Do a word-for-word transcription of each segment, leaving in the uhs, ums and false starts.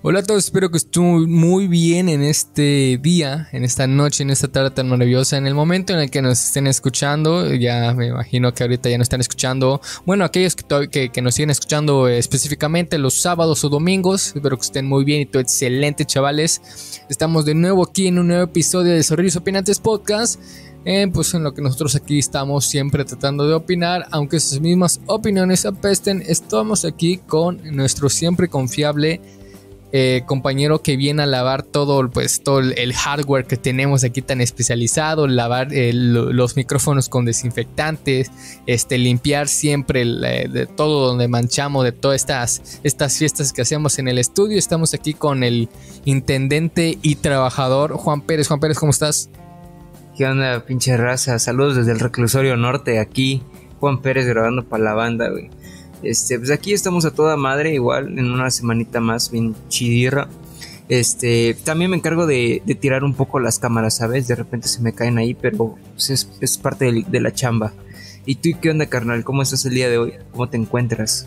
Hola a todos, espero que estén muy bien en este día, en esta noche, en esta tarde tan maravillosa, en el momento en el que nos estén escuchando. Ya me imagino que ahorita ya nos están escuchando, bueno, aquellos que, que, que nos siguen escuchando eh, específicamente los sábados o domingos. Espero que estén muy bien y todo excelente, chavales. Estamos de nuevo aquí en un nuevo episodio de Zorrillos Opinantes Podcast. Eh, pues en lo que nosotros aquí estamos siempre tratando de opinar, aunque esas mismas opiniones apesten. Estamos aquí con nuestro siempre confiable Eh, compañero que viene a lavar todo, pues, todo el hardware que tenemos aquí tan especializado, lavar eh, los micrófonos con desinfectantes, este, limpiar siempre el, eh, de todo donde manchamos, de todas estas, estas fiestas que hacemos en el estudio. Estamos aquí con el intendente y trabajador Juan Pérez. Juan Pérez, ¿cómo estás? ¿Qué onda, pinche raza? Saludos desde el reclusorio norte, aquí Juan Pérez grabando para la banda, güey. Este, pues aquí estamos a toda madre, igual en una semanita más, bien chidirra. Este, también me encargo de, de tirar un poco las cámaras, ¿sabes? De repente se me caen ahí, pero pues es, es parte de, de la chamba. ¿Y tú qué onda, carnal? ¿Cómo estás el día de hoy? ¿Cómo te encuentras?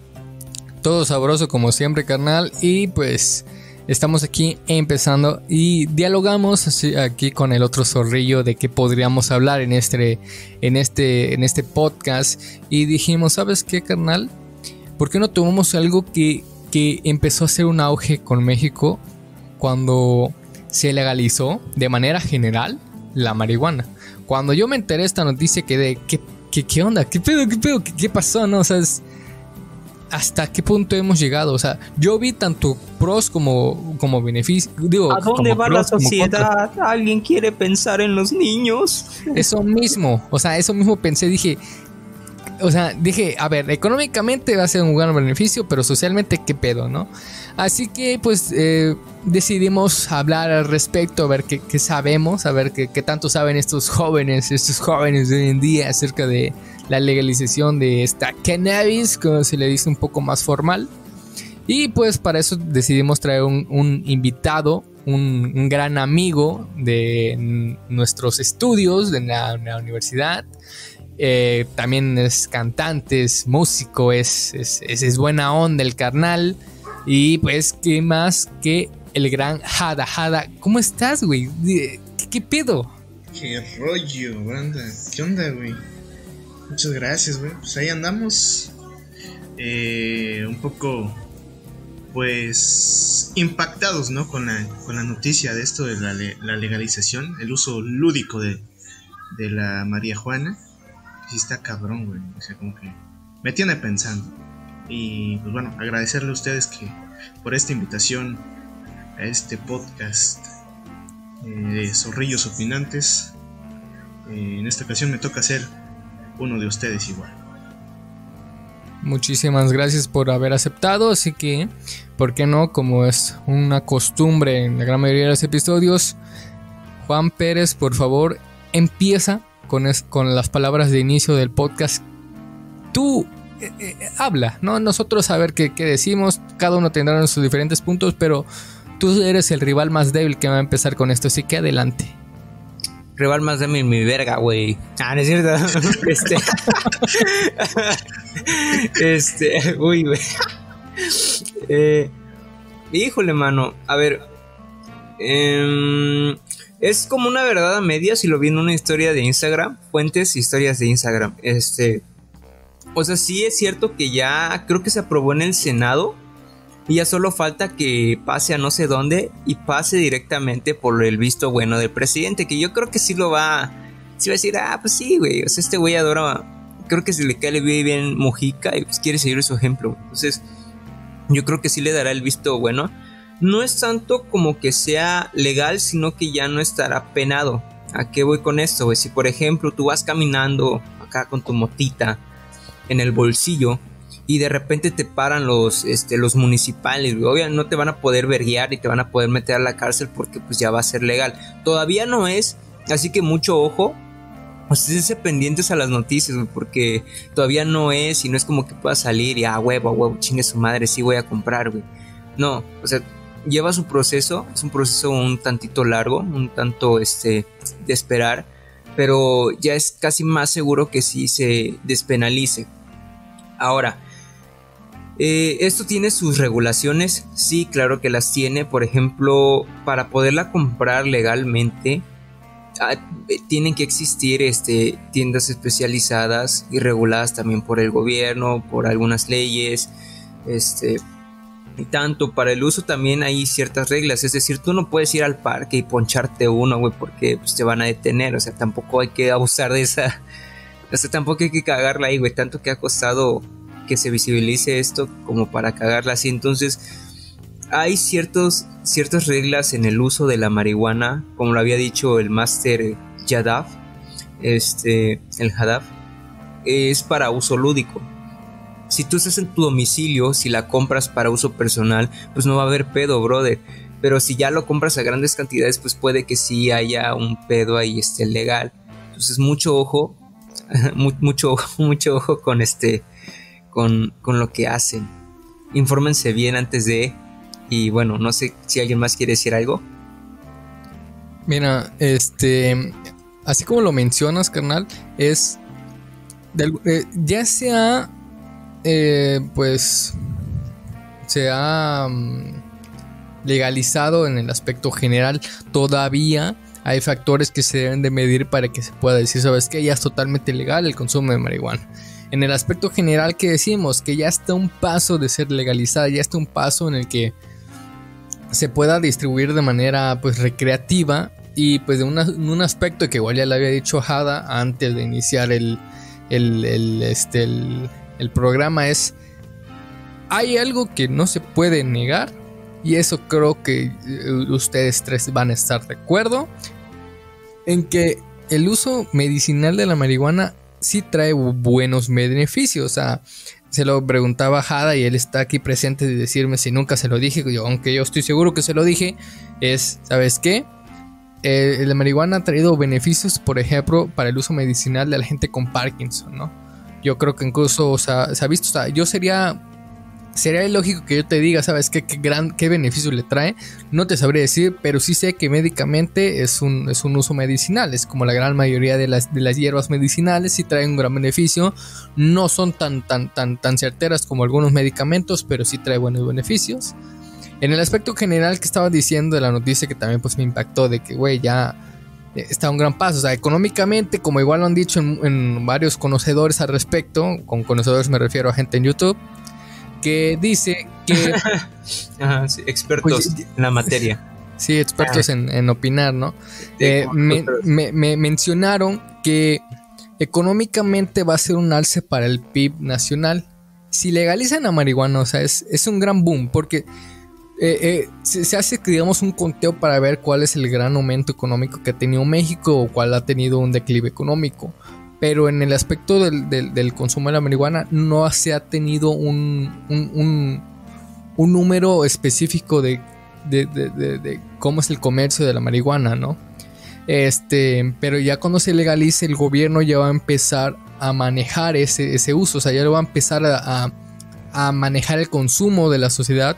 Todo sabroso como siempre, carnal. Y pues estamos aquí empezando y dialogamos así, aquí con el otro zorrillo de qué podríamos hablar en este, en este, en este podcast. Y dijimos, ¿sabes qué, carnal? ¿Por qué no tomamos algo que, que empezó a hacer un auge con México cuando se legalizó de manera general la marihuana? Cuando yo me enteré de esta noticia quedé, ¿qué, qué, qué onda? ¿Qué pedo? ¿Qué pedo? ¿Qué, qué pasó? ¿No? O sea, es, ¿hasta qué punto hemos llegado? O sea, yo vi tanto pros como, como beneficios. Digo, ¿a dónde va la sociedad? Contra. ¿Alguien quiere pensar en los niños? Eso mismo, o sea, eso mismo pensé, dije, o sea, dije, a ver, económicamente va a ser un gran beneficio, pero socialmente, ¿qué pedo, no? Así que, pues, eh, decidimos hablar al respecto, a ver qué, qué sabemos, a ver qué, qué tanto saben estos jóvenes, estos jóvenes de hoy en día acerca de la legalización de esta cannabis, como se le dice un poco más formal. Y pues para eso decidimos traer un, un invitado, un, un gran amigo de n- nuestros estudios, de la, la universidad. Eh, también es cantante, es músico, es, es, es, es buena onda el carnal. Y pues, ¿qué más que el gran Hada? Hada, ¿cómo estás, güey? ¿Qué, qué pedo? Qué rollo, banda. ¿Qué onda, güey? Muchas gracias, güey. Pues ahí andamos. Eh, un poco, pues, impactados, ¿no? Con la, con la noticia de esto de la, la legalización, el uso lúdico de, de la María Juana. Sí está cabrón, güey. O sea, como que me tiene pensando. Y pues bueno, agradecerle a ustedes que por esta invitación a este podcast eh, de Zorrillos Opinantes. Eh, en esta ocasión me toca ser uno de ustedes igual. Muchísimas gracias por haber aceptado. Así que, ¿por qué no? Como es una costumbre en la gran mayoría de los episodios, Juan Pérez, por favor, empieza con, es, con las palabras de inicio del podcast. Tú eh, eh, habla, ¿no? Nosotros a ver qué, qué decimos. Cada uno tendrá sus diferentes puntos, pero tú eres el rival más débil que va a empezar con esto. Así que adelante. Rival más débil, mi verga, güey. Ah, no es cierto. este. este. Uy, güey. Eh, híjole, mano. A ver. Eh, es como una verdad a medias. Si lo vi en una historia de Instagram. Fuentes, historias de Instagram. Este. O sea, sí es cierto que ya creo que se aprobó en el Senado. Y ya solo falta que pase a no sé dónde y pase directamente por el visto bueno del presidente, que yo creo que sí lo va, sí va a decir, ah, pues sí, güey, o sea, este güey adora, creo que se le cae bien, bien Mujica y pues quiere seguir su ejemplo. Entonces, yo creo que sí le dará el visto bueno. No es tanto como que sea legal, sino que ya no estará penado. ¿A qué voy con esto, güey? Si, por ejemplo, tú vas caminando acá con tu motita en el bolsillo y de repente te paran los, este, los municipales, güey. Obviamente no te van a poder verguiar y te van a poder meter a la cárcel porque pues ya va a ser legal. Todavía no es, así que mucho ojo. Ustedes pendientes a las noticias, güey, porque todavía no es y no es como que pueda salir y a ah, huevo, a huevo, chingue su madre, sí voy a comprar, güey. No, o sea, lleva su proceso, es un proceso un tantito largo, un tanto este de esperar, pero ya es casi más seguro que sí se despenalice. Ahora, Eh, ¿Esto tiene sus regulaciones? Sí, claro que las tiene. Por ejemplo, para poderla comprar legalmente, ah, tienen que existir este, tiendas especializadas y reguladas también por el gobierno, por algunas leyes. Este, y tanto para el uso también hay ciertas reglas. Es decir, tú no puedes ir al parque y poncharte uno, güey, porque pues, te van a detener. O sea, tampoco hay que abusar de esa. O sea, tampoco hay que cagarla ahí, güey. Tanto que ha costado que se visibilice esto como para cagarla así. Entonces hay ciertos, ciertas reglas en el uso de la marihuana, como lo había dicho el máster Yadav, este, el Hadaf, es para uso lúdico. Si tú estás en tu domicilio, si la compras para uso personal, pues no va a haber pedo, brother. Pero si ya lo compras a grandes cantidades, pues puede que sí haya un pedo ahí este, legal. Entonces mucho ojo, mucho ojo, mucho ojo con este Con, con lo que hacen. Infórmense bien antes de. Y bueno, no sé si alguien más quiere decir algo. Mira, este, así como lo mencionas, carnal, es de, eh, ya se ha eh, pues se ha um, legalizado en el aspecto general. Todavía hay factores que se deben de medir para que se pueda decir, sabes que ya es totalmente legal el consumo de marihuana. En el aspecto general que decimos, que ya está un paso de ser legalizada, ya está un paso en el que se pueda distribuir de manera pues recreativa y pues de una, un aspecto que igual ya le había dicho Hada antes de iniciar el, el, el, este, el, el programa, es hay algo que no se puede negar y eso creo que ustedes tres van a estar de acuerdo en que el uso medicinal de la marihuana sí trae buenos beneficios. O sea, se lo preguntaba a Hada y él está aquí presente de decirme si nunca se lo dije. Yo, aunque yo estoy seguro que se lo dije, es, ¿sabes qué? Eh, la marihuana ha traído beneficios, por ejemplo, para el uso medicinal de la gente con Parkinson, ¿no? Yo creo que incluso, o sea, se ha visto, o sea, yo sería... Sería ilógico que yo te diga, ¿sabes qué, qué, gran, qué beneficio le trae? No te sabría decir, pero sí sé que médicamente es un, es un uso medicinal. Es como la gran mayoría de las, de las hierbas medicinales, sí traen un gran beneficio. No son tan, tan, tan, tan certeras como algunos medicamentos, pero sí trae buenos beneficios. En el aspecto general que estaba diciendo de la noticia, que también pues me impactó, de que, güey, ya está un gran paso. O sea, económicamente, como igual lo han dicho en, en varios conocedores al respecto, con conocedores me refiero a gente en YouTube, que dice que Ajá, sí, expertos pues, en la materia. Sí, expertos en, en opinar, ¿no? Eh, me, me, me mencionaron que económicamente va a ser un alce para el P I B nacional. Si legalizan la marihuana, o sea, es, es un gran boom, porque eh, eh, se, se hace, digamos, un conteo para ver cuál es el gran aumento económico que ha tenido México o cuál ha tenido un declive económico. Pero en el aspecto del, del, del consumo de la marihuana no se ha tenido un, un, un, un número específico de, de, de, de, de cómo es el comercio de la marihuana, ¿no? Este, pero ya cuando se legalice, el gobierno ya va a empezar a manejar ese, ese uso. O sea, ya lo va a empezar a, a, a manejar el consumo de la sociedad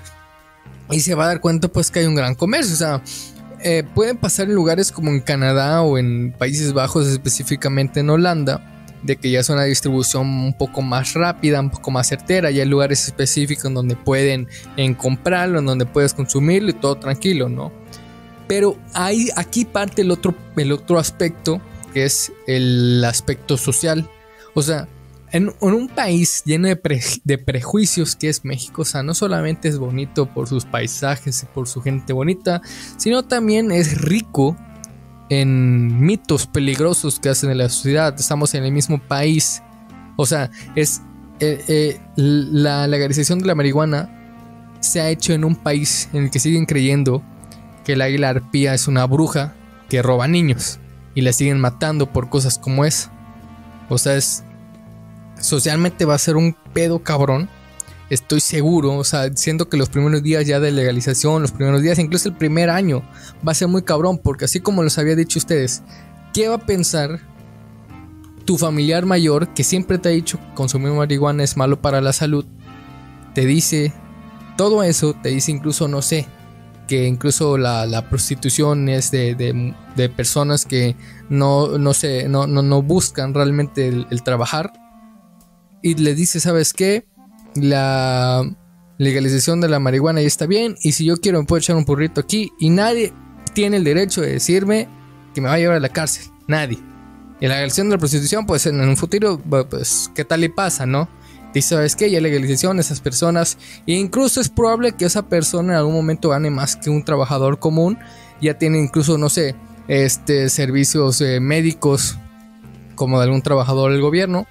y se va a dar cuenta pues que hay un gran comercio. O sea, Eh, pueden pasar en lugares como en Canadá o en Países Bajos, específicamente en Holanda, de que ya es una distribución un poco más rápida, un poco más certera. Ya hay lugares específicos en donde pueden en comprarlo, en donde puedes consumirlo y todo tranquilo, ¿no? Pero hay, aquí parte el otro, el otro aspecto, que es el aspecto social. O sea, En, en un país lleno de, pre, de prejuicios que es México, o sea, no solamente es bonito por sus paisajes y por su gente bonita, sino también es rico en mitos peligrosos que hacen en la sociedad. Estamos en el mismo país, o sea, es eh, eh, la legalización de la marihuana se ha hecho en un país en el que siguen creyendo que el águila arpía es una bruja que roba niños y la siguen matando por cosas como esa. O sea, es socialmente va a ser un pedo cabrón, estoy seguro. O sea, siento que los primeros días ya de legalización, los primeros días, incluso el primer año, va a ser muy cabrón, porque así como les había dicho ustedes, ¿qué va a pensar tu familiar mayor que siempre te ha dicho que consumir marihuana es malo para la salud? Te dice todo eso, te dice incluso, no sé, que incluso la, la prostitución es de, de, de personas que no, no, sé, no, no, no buscan realmente el, el trabajar. Y le dice, ¿sabes qué? la legalización de la marihuana ya está bien, y si yo quiero me puedo echar un burrito aquí, y nadie tiene el derecho de decirme que me va a llevar a la cárcel, nadie. Y la legalización de la prostitución, pues en un futuro, pues qué tal y pasa, ¿no? Y sabes que ya legalización de esas personas, e incluso es probable que esa persona en algún momento gane más que un trabajador común, ya tiene incluso, no sé, este servicios eh, médicos como de algún trabajador del gobierno.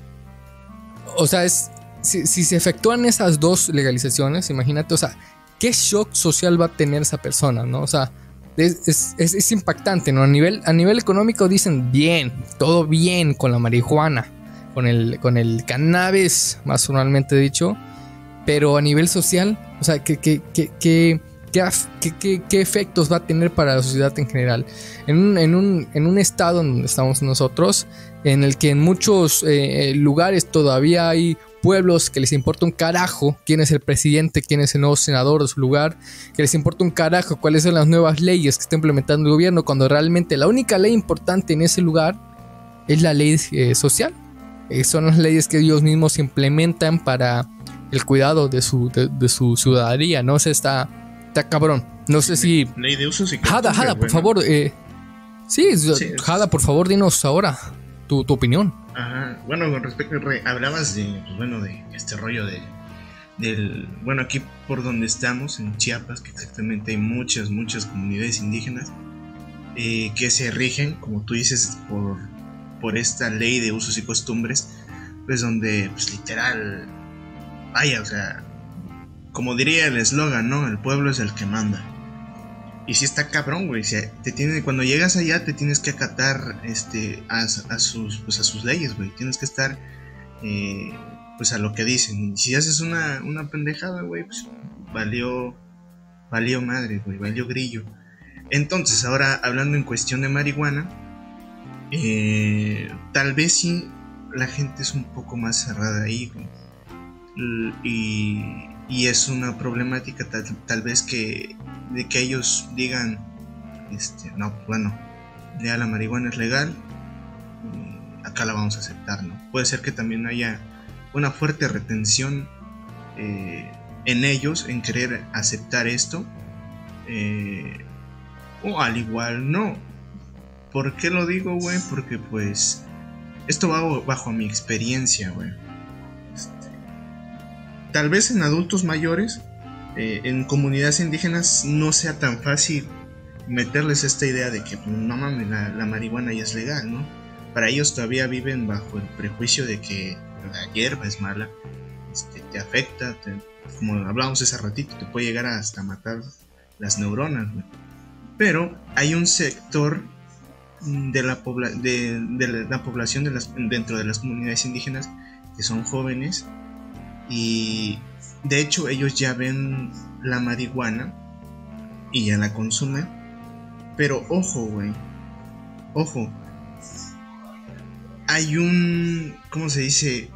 O sea, es Si, si se efectúan esas dos legalizaciones, imagínate, o sea, qué shock social va a tener esa persona, ¿no? O sea, es, es, es, es impactante, ¿no? A nivel, a nivel económico dicen bien, todo bien con la marihuana, con el, con el cannabis, más formalmente dicho, pero a nivel social, o sea, ¿qué, qué, qué, qué, qué, qué, qué, qué efectos va a tener para la sociedad en general? En un, en un, en un estado donde estamos nosotros, en el que en muchos eh, lugares todavía hay pueblos que les importa un carajo quién es el presidente, quién es el nuevo senador de su lugar, que les importa un carajo cuáles son las nuevas leyes que está implementando el gobierno, cuando realmente la única ley importante en ese lugar es la ley eh, social. Eh, son las leyes que ellos mismos implementan para el cuidado de su, de, de su ciudadanía, ¿no? O sea, está, está cabrón. No sé si... Ley de usos y Jada, Jada, por favor. Eh, sí, sí, Jada, por favor, dinos ahora tu, tu opinión. Ajá. Bueno, con respecto, re, hablabas de, pues bueno, de este rollo de, del, bueno, aquí por donde estamos, en Chiapas, que exactamente hay muchas, muchas comunidades indígenas eh, que se rigen, como tú dices, por, por esta ley de usos y costumbres, pues donde, pues literal, vaya, o sea, como diría el eslogan, ¿no? El pueblo es el que manda. Y sí está cabrón, güey. O sea, te tiene, cuando llegas allá te tienes que acatar este, a, a, sus, pues a sus leyes, güey. Tienes que estar eh, pues a lo que dicen. Y si haces una, una pendejada, güey, pues valió, valió madre, güey, valió grillo. Entonces, ahora hablando en cuestión de marihuana, eh, tal vez sí la gente es un poco más cerrada ahí, güey. Y, y es una problemática tal, tal vez que de que ellos digan este, no, bueno, ya la marihuana es legal, acá la vamos a aceptar, ¿no? Puede ser que también haya una fuerte retención eh, en ellos en querer aceptar esto, eh, o al igual no. ¿Por qué lo digo, güey? Porque pues esto va bajo mi experiencia, güey. Tal vez en adultos mayores, eh, en comunidades indígenas, no sea tan fácil meterles esta idea de que no mames, la, la marihuana ya es legal, ¿no? Para ellos todavía viven bajo el prejuicio de que la hierba es mala, este, te afecta, te, como hablábamos hace ratito, te puede llegar hasta matar las neuronas, ¿no? Pero hay un sector de la, pobla- de, de la población de las, dentro de las comunidades indígenas que son jóvenes. Y de hecho ellos ya ven la marihuana y ya la consumen. Pero ojo, güey, ojo, hay un, ¿cómo se dice?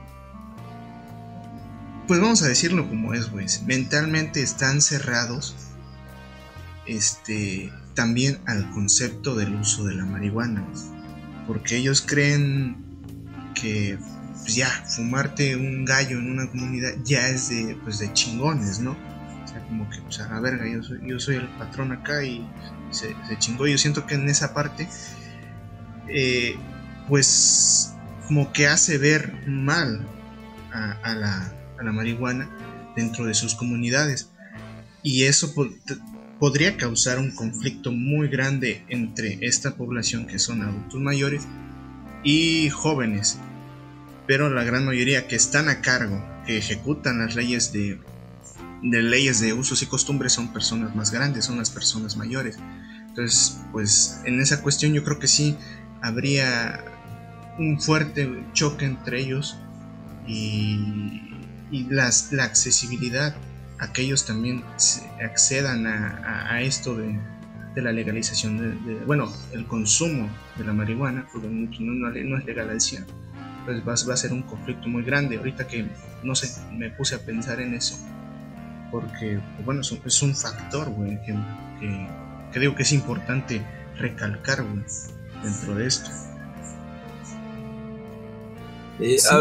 Pues vamos a decirlo como es, güey. Mentalmente están cerrados este, también al concepto del uso de la marihuana, porque ellos creen que pues ya, fumarte un gallo en una comunidad ya es de, pues de chingones, ¿no? O sea, como que, pues a la verga, yo soy, yo soy el patrón acá y se, se chingó. Yo siento que en esa parte, eh, pues, como que hace ver mal a, a, la, a la marihuana dentro de sus comunidades. Y eso po- podría causar un conflicto muy grande entre esta población que son adultos mayores y jóvenes. Pero la gran mayoría que están a cargo, que ejecutan las leyes de, de leyes de usos y costumbres, son personas más grandes, son las personas mayores. Entonces, pues en esa cuestión yo creo que sí habría un fuerte choque entre ellos y, y las, la accesibilidad a que ellos también accedan a, a, a esto de, de la legalización, de, de, bueno, el consumo de la marihuana, porque no, no, no es legal al cien. Pues va, va a ser un conflicto muy grande. Ahorita que, no sé, me puse a pensar en eso, porque, bueno, es un, es un factor, güey, que, que, que digo que es importante recalcar, güey, dentro de esto. Eh, sí. habl-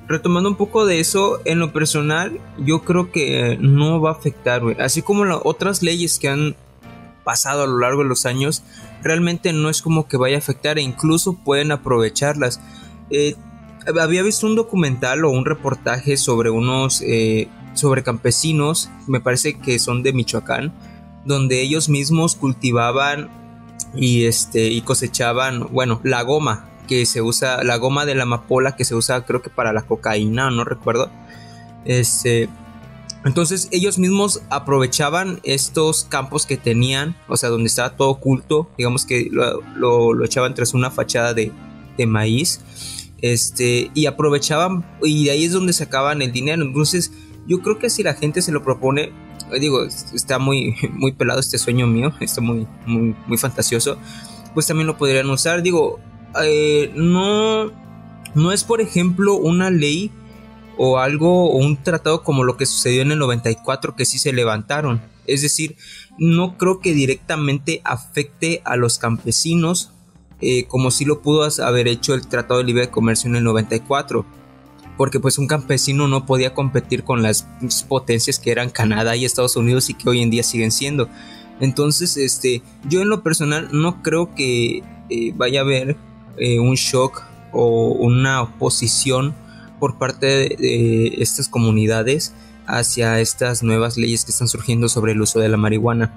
retomando un poco de eso, en lo personal, yo creo que no va a afectar, güey. Así como las otras leyes que han pasado a lo largo de los años, realmente no es como que vaya a afectar e incluso pueden aprovecharlas. Eh, había visto un documental o un reportaje sobre unos, eh, sobre campesinos, me parece que son de Michoacán, donde ellos mismos cultivaban y, este, y cosechaban, bueno, la goma que se usa, la goma de la amapola que se usa creo que para la cocaína, no recuerdo. Este, entonces ellos mismos aprovechaban estos campos que tenían, o sea, donde estaba todo oculto, digamos que lo, lo, lo echaban tras una fachada de, de maíz, este, y aprovechaban, y de ahí es donde sacaban el dinero. Entonces yo creo que si la gente se lo propone, digo, está muy, muy pelado este sueño mío, está muy, muy, muy fantasioso, pues también lo podrían usar. Digo, eh, no, no es por ejemplo una ley o algo, o un tratado como lo que sucedió en el noventa y cuatro, que sí se levantaron. Es decir, no creo que directamente afecte a los campesinos, eh, como sí lo pudo haber hecho el Tratado de Libre Comercio en el noventa y cuatro. Porque pues un campesino no podía competir con las potencias que eran Canadá y Estados Unidos y que hoy en día siguen siendo. Entonces, este, yo en lo personal no creo que eh, vaya a haber eh, un shock o una oposición por parte de, de estas comunidades hacia estas nuevas leyes que están surgiendo sobre el uso de la marihuana.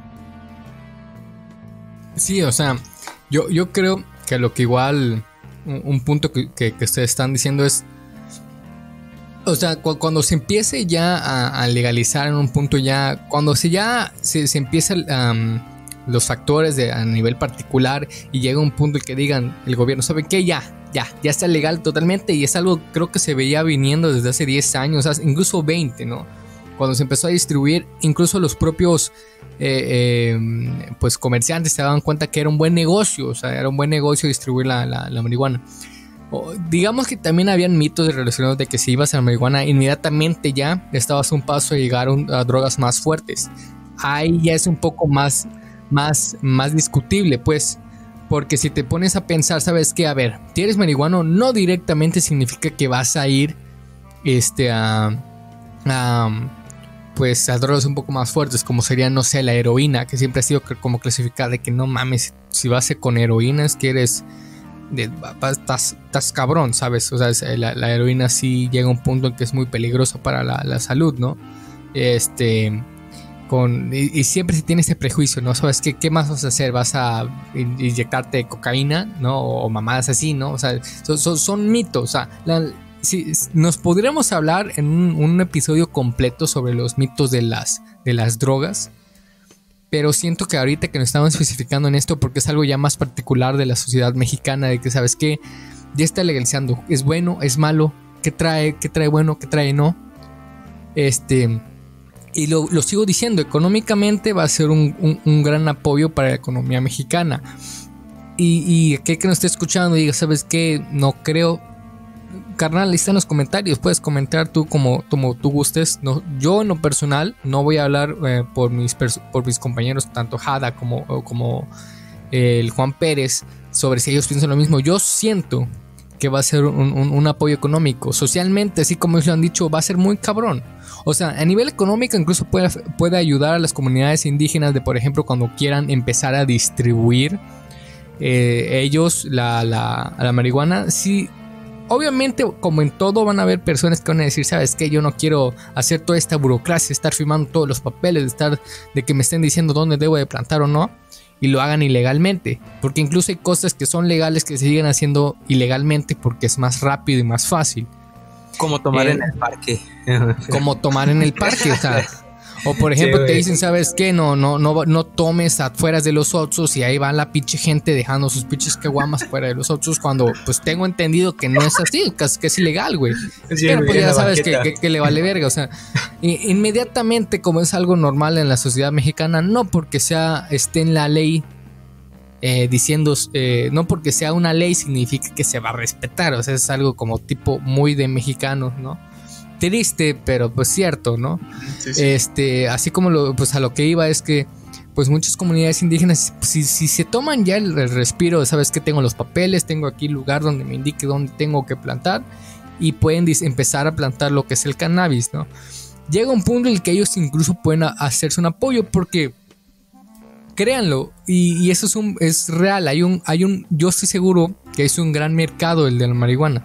Sí, o sea, yo, yo creo que lo que igual, un, un punto que, que, que ustedes están diciendo es, o sea, cu- cuando se empiece ya a, a legalizar en un punto ya, cuando se ya se, se empieza um, los factores de, a nivel particular y llega un punto en que digan el gobierno, ¿saben qué? Ya, ya, ya está legal totalmente, y es algo creo que se veía viniendo desde hace diez años, incluso veinte, ¿no? Cuando se empezó a distribuir, incluso los propios eh, eh, pues comerciantes se daban cuenta que era un buen negocio, o sea, era un buen negocio distribuir la, la, la marihuana. O, digamos que también habían mitos relacionados de que si ibas a la marihuana inmediatamente ya estabas a un paso de llegar a, a drogas más fuertes. Ahí ya es un poco más, más, más discutible, pues, porque si te pones a pensar, sabes que, a ver, si eres marihuano no directamente significa que vas a ir este, a, a, pues, a drogas un poco más fuertes, como sería, no sé, la heroína, que siempre ha sido como clasificada de que no mames, si vas a con heroína es que eres... estás cabrón, ¿sabes? O sea, la, la heroína sí llega a un punto en que es muy peligrosa para la, la salud, ¿no? Este, con, y, y siempre se tiene ese prejuicio, ¿no? ¿Sabes qué, qué más vas a hacer? ¿Vas a inyectarte cocaína, ¿no? O, o mamadas así, ¿no? O sea, son, son, son mitos, o sea, la, si, nos podríamos hablar en un, un episodio completo sobre los mitos de las, de las drogas. Pero siento que ahorita que nos estamos especificando en esto, porque es algo ya más particular de la sociedad mexicana, de que, ¿sabes qué? Ya está legalizando. ¿Es bueno? ¿Es malo? ¿Qué trae? ¿Qué trae bueno? ¿Qué trae no? Este... Y lo, lo sigo diciendo, económicamente va a ser un, un, un gran apoyo para la economía mexicana. Y, y aquel que nos esté escuchando diga, ¿sabes qué? No creo... Carnal, ahí están los comentarios, puedes comentar tú como, como tú gustes. No, yo en lo personal no voy a hablar eh, por, mis por mis compañeros, tanto Jada como, como eh, el Juan Pérez, sobre si ellos piensan lo mismo. Yo siento que va a ser un, un, un apoyo económico. Socialmente, así como ellos lo han dicho, va a ser muy cabrón. O sea, a nivel económico incluso puede, puede ayudar a las comunidades indígenas de, por ejemplo, cuando quieran empezar a distribuir eh, ellos la, la, la marihuana. Sí. Obviamente, como en todo, van a haber personas que van a decir, ¿sabes qué? Yo no quiero hacer toda esta burocracia, estar firmando todos los papeles, de, estar, de que me estén diciendo dónde debo de plantar o no, y lo hagan ilegalmente. Porque incluso hay cosas que son legales que se siguen haciendo ilegalmente porque es más rápido y más fácil. Como tomar eh, en el parque. Como tomar en el parque, o sea... O por ejemplo, sí, te dicen, ¿sabes qué? No, no, no, no tomes afuera de los Oxxos, y ahí va la pinche gente dejando sus pinches caguamas fuera de los Oxxos, cuando pues tengo entendido que no es así, que, que es ilegal, güey. Sí, pero pues ya sabes que, que, que le vale verga, o sea, inmediatamente, como es algo normal en la sociedad mexicana, no porque sea esté en la ley eh, diciendo, eh, no porque sea una ley significa que se va a respetar, o sea, es algo como tipo muy de mexicanos, ¿no? Triste, pero pues cierto, ¿no? Sí, sí. Este, así como lo, pues a lo que iba es que pues muchas comunidades indígenas, si, si se toman ya el, el respiro, sabes que tengo los papeles, tengo aquí el lugar donde me indique dónde tengo que plantar, y pueden dis- empezar a plantar lo que es el cannabis, ¿no? Llega un punto en el que ellos incluso pueden a- hacerse un apoyo porque, créanlo, y, y eso es, un, es real, hay un, hay un, yo estoy seguro que es un gran mercado el de la marihuana.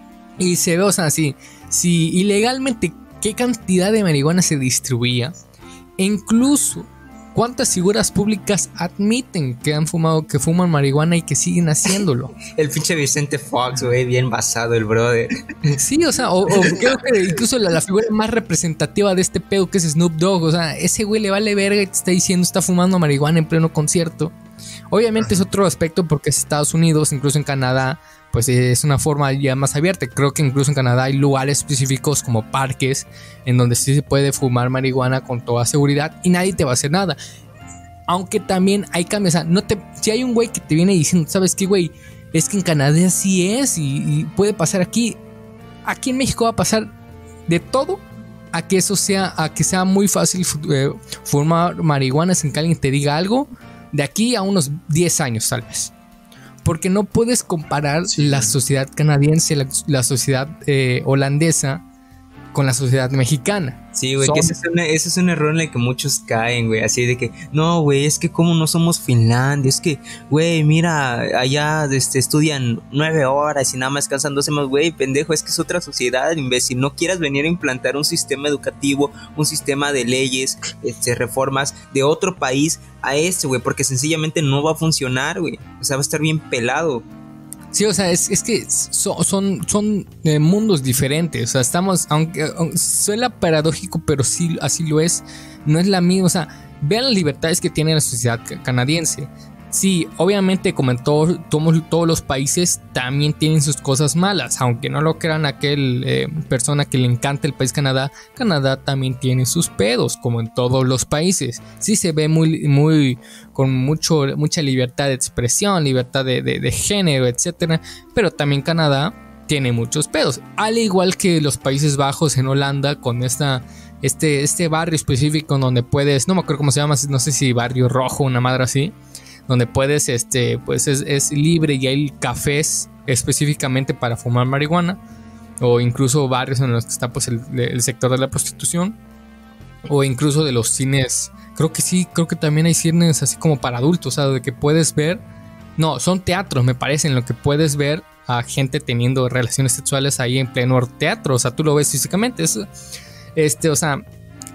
Y se ve, o sea, si, si ilegalmente qué cantidad de marihuana se distribuía, e incluso cuántas figuras públicas admiten que han fumado, que fuman marihuana y que siguen haciéndolo. El pinche Vicente Fox, güey, bien basado el brother. Sí, o sea, o, o creo que incluso la, la figura más representativa de este pedo que es Snoop Dogg, o sea, ese güey le vale verga y te está diciendo está fumando marihuana en pleno concierto. Obviamente es otro aspecto porque es Estados Unidos, incluso en Canadá, pues es una forma ya más abierta. Creo que incluso en Canadá hay lugares específicos como parques en donde sí se puede fumar marihuana con toda seguridad y nadie te va a hacer nada. Aunque también hay cambios, o sea, no te, si hay un güey que te viene diciendo, ¿sabes qué, güey? Es que en Canadá sí es y, y puede pasar aquí. Aquí en México va a pasar de todo a que eso sea, a que sea muy fácil eh, fumar marihuana sin que alguien te diga algo. De aquí a unos diez años tal vez. Porque no puedes comparar sí, la sociedad canadiense, la, la sociedad eh, holandesa con la sociedad mexicana. Sí, güey, que ese es, un, ese es un error en el que muchos caen, güey. Así de que, no, güey, es que como no somos Finlandia. Es que, güey, mira, allá este, estudian nueve horas y nada más descansan dos semanas. Güey, pendejo, es que es otra sociedad, imbécil. No quieras venir a implantar un sistema educativo, un sistema de leyes, este, reformas de otro país a este, güey, porque sencillamente no va a funcionar, güey. O sea, va a estar bien pelado. Sí, o sea, es, es que so, son, son eh, mundos diferentes. O sea, estamos, aunque, aunque suena paradójico, pero sí así lo es. No es la misma. O sea, vean las libertades que tiene la sociedad canadiense. Sí, obviamente, como en todo, todos, todos los países, también tienen sus cosas malas. Aunque no lo crean aquel eh, persona que le encanta el país Canadá, Canadá también tiene sus pedos, como en todos los países. Sí se ve muy, muy, con mucho, mucha libertad de expresión, libertad de, de, de género, etcétera. Pero también Canadá tiene muchos pedos. Al igual que los Países Bajos en Holanda, con esta... Este, este barrio específico donde puedes, no me acuerdo cómo se llama, no sé si barrio rojo, una madre así, donde puedes, este, pues es, es libre y hay cafés específicamente para fumar marihuana, o incluso barrios en los que está pues el, el sector de la prostitución, o incluso de los cines. Creo que sí, creo que también hay cines así como para adultos, o sea, de que puedes ver, no, son teatros, me parece, en lo que puedes ver a gente teniendo relaciones sexuales ahí en pleno teatro, o sea, tú lo ves físicamente, es, este, o sea,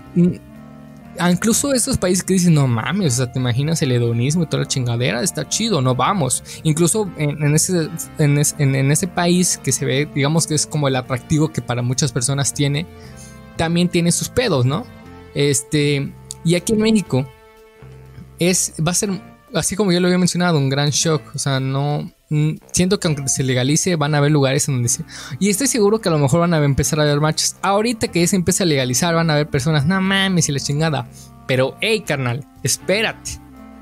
incluso esos países que dicen, no mames, o sea, te imaginas el hedonismo y toda la chingadera, está chido, no vamos. Incluso en, en, ese, en, es, en, en ese país que se ve, digamos que es como el atractivo que para muchas personas tiene, también tiene sus pedos, ¿no? Este, y aquí en México es, va a ser, así como yo lo había mencionado, un gran shock. O sea, no, siento que aunque se legalice van a haber lugares en donde se... Y estoy seguro que a lo mejor van a empezar a haber machos. Ahorita que ya se empieza a legalizar van a haber personas, no mames y la chingada. Pero hey carnal, espérate.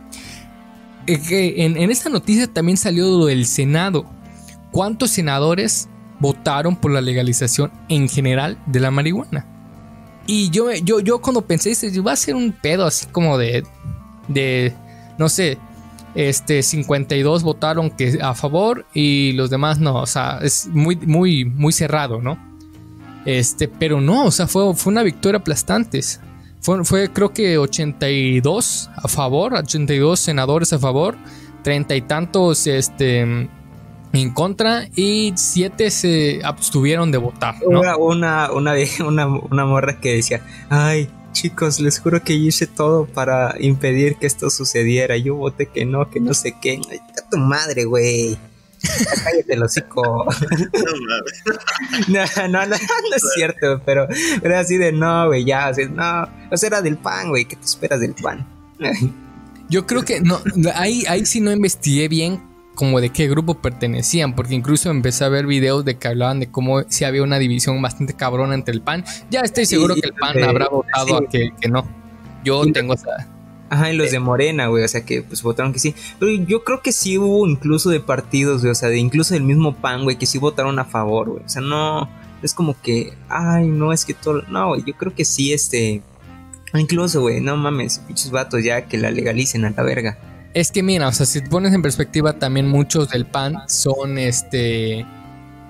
En, en esta noticia también salió del Senado. ¿Cuántos senadores votaron por la legalización en general de la marihuana? Y yo, yo, yo cuando pensé, va a ser un pedo así como de... de no sé... Este, cincuenta y dos votaron que a favor y los demás no, o sea, es muy, muy, muy cerrado, ¿no? Este, pero no, o sea, fue, fue una victoria aplastante. Fue, fue creo que ochenta y dos a favor, ochenta y dos senadores a favor, treinta y tantos este, en contra y siete se abstuvieron de votar, ¿no? Una, una, una, una, una morra que decía, ay, chicos, les juro que yo hice todo para impedir que esto sucediera. Yo voté que no, que no sé qué. Ay, a tu madre, güey. Cállate el hocico. No, no, no, no es cierto, pero era así de no, güey, ya, o sea, no, o sea, era del pan, güey, ¿qué te esperas del pan? Yo creo que no, ahí, ahí sí no investigué bien como de qué grupo pertenecían, porque incluso empecé a ver videos de que hablaban de cómo si había una división bastante cabrona entre el P A N. Ya estoy seguro sí, que el P A N eh, habrá votado sí. a que, que no. Yo y tengo esa... Ajá, y los de Morena, güey, o sea que pues votaron que sí. Pero yo creo que sí hubo incluso de partidos, güey, o sea, de incluso del mismo P A N, güey, que sí votaron a favor, güey. O sea, no, es como que, ay, no, es que todo... No, güey, yo creo que sí, este... Incluso, güey, no mames, pinches vatos ya que la legalicen a la verga. Es que mira, o sea, si te pones en perspectiva también muchos del P A N son este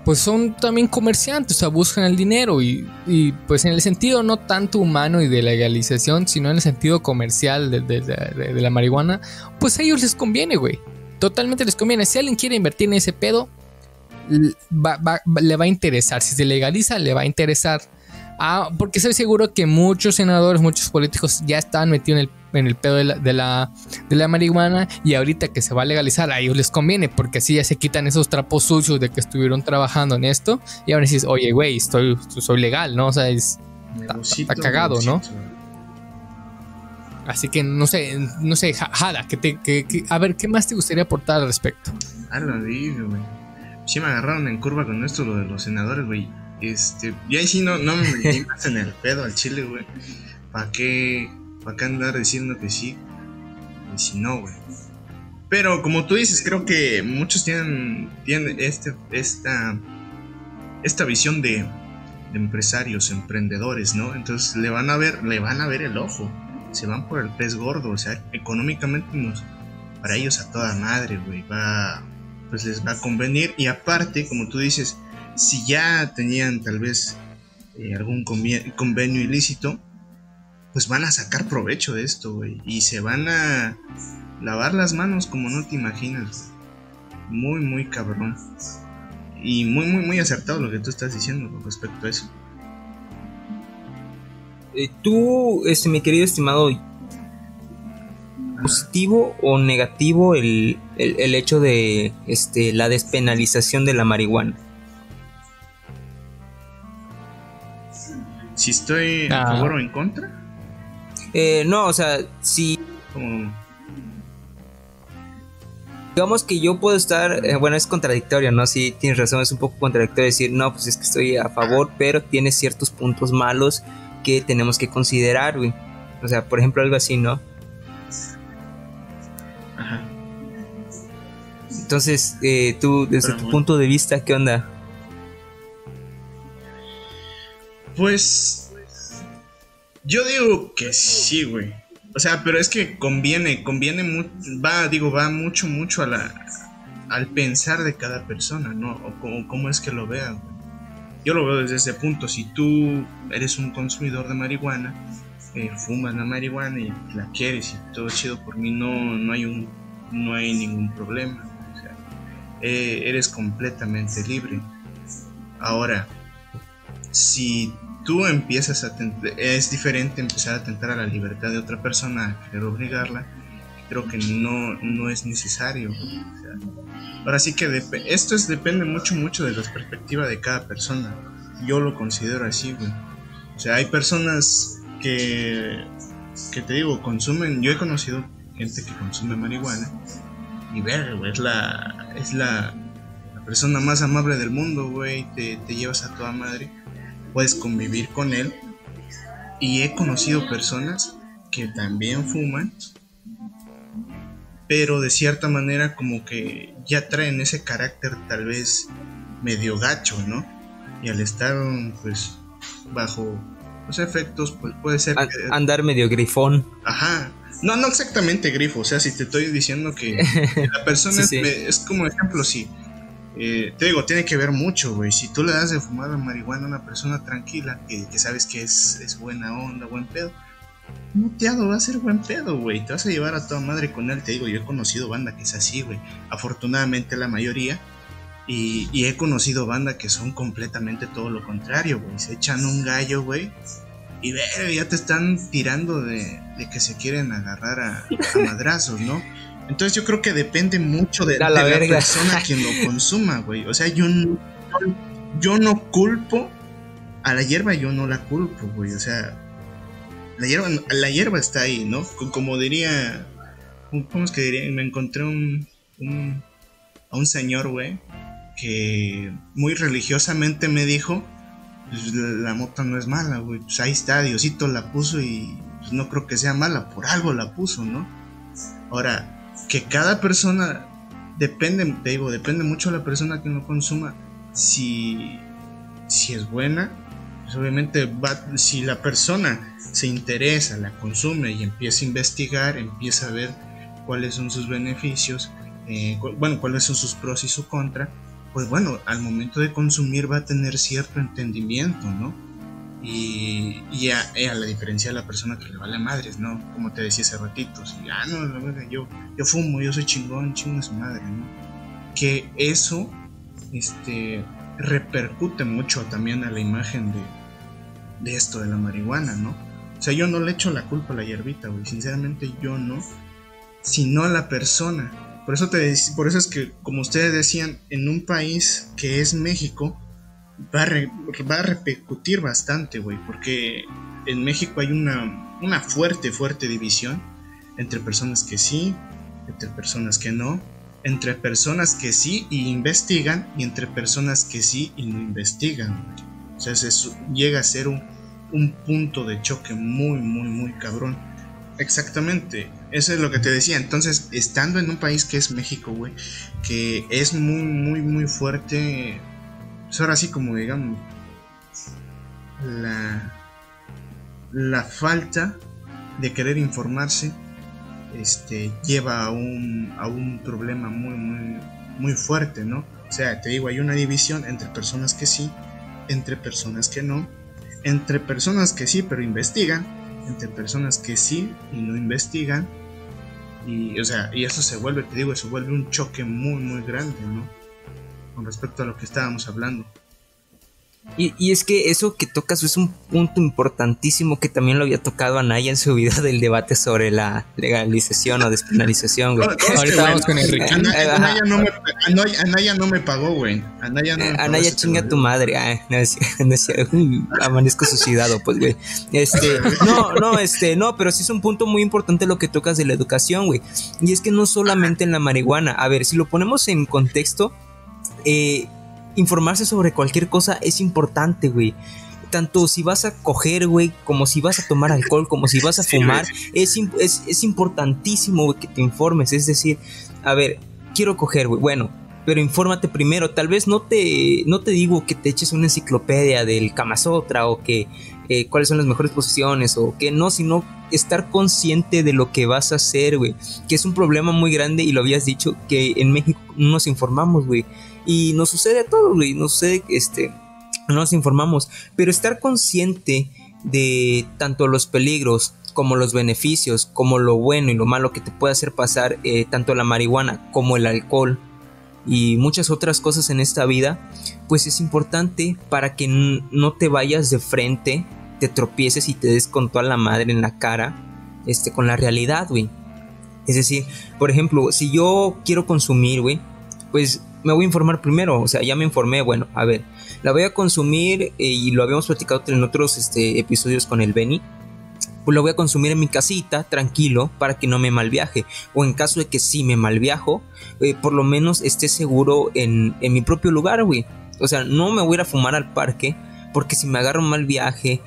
pues son también comerciantes, o sea, buscan el dinero y, y pues en el sentido no tanto humano y de legalización, sino en el sentido comercial de, de, de, de la marihuana, pues a ellos les conviene, güey. Totalmente les conviene. Si alguien quiere invertir en ese pedo, va, va, le va a interesar. Si se legaliza, le va a interesar. Ah, porque estoy seguro que muchos senadores, muchos políticos ya estaban metidos en el, en el pedo de la, de, la, de la marihuana, y ahorita que se va a legalizar a ellos les conviene, porque así ya se quitan esos trapos sucios de que estuvieron trabajando en esto, y ahora dices, oye güey, estoy, soy legal, ¿no? O sea, es, está, está cagado, ¿no? Así que no sé, no sé, Jada, que te, que, que, a ver, ¿qué más te gustaría aportar al respecto? Ah, lo digo, güey. Sí me agarraron en curva con esto, lo de los senadores, güey. Este, y ahí sí no, no me metí más en el pedo al chile, güey. ¿Para qué, para qué andar diciendo que sí? Y si no, güey. Pero como tú dices, creo que muchos tienen, tienen este, esta, esta visión de, de empresarios, emprendedores, ¿no? Entonces le van a ver, le van a ver el ojo. Se van por el pez gordo, o sea, económicamente nos, para ellos a toda madre, güey. Va, pues les va a convenir. Y aparte, como tú dices, si ya tenían tal vez eh, algún convenio ilícito, pues van a sacar provecho de esto, güey. Y se van a lavar las manos como no te imaginas. Muy, muy cabrón. Y muy, muy, muy acertado lo que tú estás diciendo con respecto a eso. Eh, tú, este, mi querido estimado, ¿positivo o negativo el, el, el hecho de este, la despenalización de la marihuana? Si estoy a ah. favor o en contra. Eh, no, o sea, si Como... digamos que yo puedo estar, eh, bueno, es contradictorio, ¿no? Sí, tienes razón, es un poco contradictorio decir, no, pues es que estoy a favor, pero tiene ciertos puntos malos que tenemos que considerar, güey. O sea, por ejemplo, algo así, ¿no? Ajá. Entonces, eh, tú, desde pero tu bueno. punto de vista, ¿qué onda? Pues yo digo que sí, güey. O sea, pero es que conviene, conviene mucho, va, digo, va mucho, mucho a la, al pensar de cada persona, ¿no? O cómo, cómo es que lo vea, güey. Yo lo veo desde ese punto. Si tú eres un consumidor de marihuana, eh, fumas la marihuana y la quieres y todo chido, por mí no, no hay un, no hay ningún problema. O sea, eh, eres completamente libre. Ahora, si tú empiezas a tentar, es diferente empezar a atentar a la libertad de otra persona, a querer obligarla. Creo que no, no es necesario. O sea, ahora sí que dep- esto es, depende mucho, mucho de la perspectiva de cada persona. Yo lo considero así, güey. O sea, hay personas que, que te digo, consumen. Yo he conocido gente que consume marihuana y ver, güey, es la, es la, la persona más amable del mundo, güey. Te, te llevas a toda madre. Puedes convivir con él. Y he conocido personas que también fuman, pero de cierta manera como que ya traen ese carácter tal vez medio gacho, ¿no? Y al estar pues bajo los efectos, pues puede ser que... andar medio grifón. Ajá. No, no exactamente grifo. O sea, si te estoy diciendo que, que la persona sí, sí. Es, es como ejemplo, sí. Eh, te digo, tiene que ver mucho, güey. Si tú le das de fumar a marihuana a una persona tranquila, que, que sabes que es, es buena onda, buen pedo, muteado va a ser buen pedo, güey. Te vas a llevar a toda madre con él. Te digo, yo he conocido banda que es así, güey. Afortunadamente la mayoría. Y, y he conocido banda que son completamente todo lo contrario, güey. Se echan un gallo, güey. Y ve, ya te están tirando de, de que se quieren agarrar a, a madrazos, ¿no? Entonces yo creo que depende mucho de, la, de la verga. persona quien lo consuma, güey. O sea, yo no, yo no culpo a la hierba, yo no la culpo, güey. O sea, la hierba, la hierba está ahí, ¿no? Como diría, ¿cómo es que diría? Me encontré un, un a un señor, güey, que muy religiosamente me dijo, pues, la, la mota no es mala, güey. Pues ahí está, Diosito la puso y pues, no creo que sea mala, por algo la puso, ¿no? Ahora, que cada persona depende, te digo, depende mucho de la persona que lo consuma. Si, si es buena, pues obviamente va, si la persona se interesa, la consume y empieza a investigar, empieza a ver cuáles son sus beneficios, eh, cu- bueno, cuáles son sus pros y su contra, pues bueno, al momento de consumir va a tener cierto entendimiento, ¿no? Y, y, a, y a la diferencia de la persona que le vale madres, ¿no? Como te decía hace ratito, si, ah, no, la verdad, yo, yo fumo, yo soy chingón, chingo de su madre, ¿no? Que eso, este, repercute mucho también a la imagen de, de esto de la marihuana, ¿no? O sea, yo no le echo la culpa a la hierbita, güey, sinceramente yo no, sino a la persona. Por eso, te, por eso es que, como ustedes decían, en un país que es México, va a, re, va a repercutir bastante, güey, porque en México hay una, una fuerte, fuerte división entre personas que sí, entre personas que no, entre personas que sí y investigan, y entre personas que sí y no investigan, güey. O sea, eso llega a ser un, un punto de choque muy, muy, muy cabrón. Exactamente, eso es lo que te decía. Entonces, estando en un país que es México, güey, que es muy, muy, muy fuerte, pues ahora sí, como digamos, la, la falta de querer informarse, este, lleva a un, a un problema muy, muy, muy fuerte, ¿no? O sea, te digo, hay una división entre personas que sí, entre personas que no, entre personas que sí pero investigan, entre personas que sí y no investigan, y o sea, y eso se vuelve, te digo, se vuelve un choque muy muy grande, ¿no? Con respecto a lo que estábamos hablando. Y, y es que eso que tocas es un punto importantísimo que también lo había tocado Anaya en su video del debate sobre la legalización o despenalización, güey. No, ahorita vamos con Enrique. Anaya, Anaya, no me, Anaya, Anaya no me pagó, güey. Anaya, no me pagó. Anaya, chinga tu madre. Ay, no decía, no decía, uy, amanezco suicidado, pues, güey. Este, no, no, este, no, pero sí es un punto muy importante lo que tocas de la educación, güey. Y es que no solamente en la marihuana. A ver, si lo ponemos en contexto, eh. informarse sobre cualquier cosa es importante, güey. Tanto si vas a coger, güey, como si vas a tomar alcohol, como si vas a sí, fumar, es, es, es importantísimo, güey, que te informes. Es decir, a ver, quiero coger, güey, bueno, pero infórmate primero. Tal vez no te, no te digo que te eches una enciclopedia del Kama Sutra o que eh, cuáles son las mejores posiciones o que no, sino estar consciente de lo que vas a hacer, güey. Que es un problema muy grande y lo habías dicho, que en México no nos informamos, güey. Y nos sucede a todos, güey, nos sucede, este, no nos informamos, pero estar consciente de tanto los peligros como los beneficios, como lo bueno y lo malo que te puede hacer pasar eh, tanto la marihuana como el alcohol y muchas otras cosas en esta vida, pues es importante para que n- no te vayas de frente, te tropieces y te des con toda la madre en la cara, este, con la realidad, güey. Es decir, por ejemplo, si yo quiero consumir, güey, pues me voy a informar primero, o sea, ya me informé, bueno, a ver, la voy a consumir eh, y lo habíamos platicado en otros este, episodios con el Benny, pues la voy a consumir en mi casita, tranquilo, para que no me malviaje, o en caso de que sí me malviajo, eh, por lo menos esté seguro en, en mi propio lugar, güey, o sea, no me voy a ir a fumar al parque, porque si me agarro un mal viaje,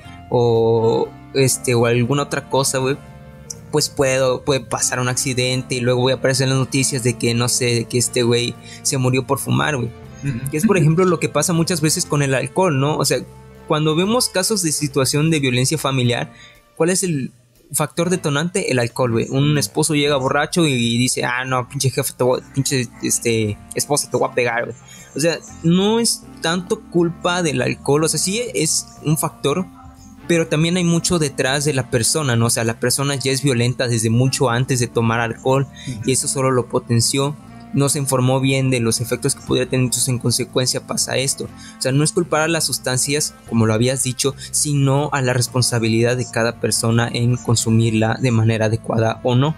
o, este, o alguna otra cosa, güey, pues puedo, puede pasar un accidente y luego voy a aparecer en las noticias de que, no sé, que este güey se murió por fumar, güey. Que es, por ejemplo, lo que pasa muchas veces con el alcohol, ¿no? O sea, cuando vemos casos de situación de violencia familiar, ¿cuál es el factor detonante? El alcohol, güey. Un esposo llega borracho y dice, ah, no, pinche jefe, te voy, pinche este, esposa, te voy a pegar, güey. O sea, no es tanto culpa del alcohol, o sea, sí es un factor, pero también hay mucho detrás de la persona, ¿no? O sea, la persona ya es violenta desde mucho antes de tomar alcohol y eso solo lo potenció. No se informó bien de los efectos que podría tener, entonces en consecuencia pasa esto. O sea, no es culpar a las sustancias, como lo habías dicho, sino a la responsabilidad de cada persona en consumirla de manera adecuada o no.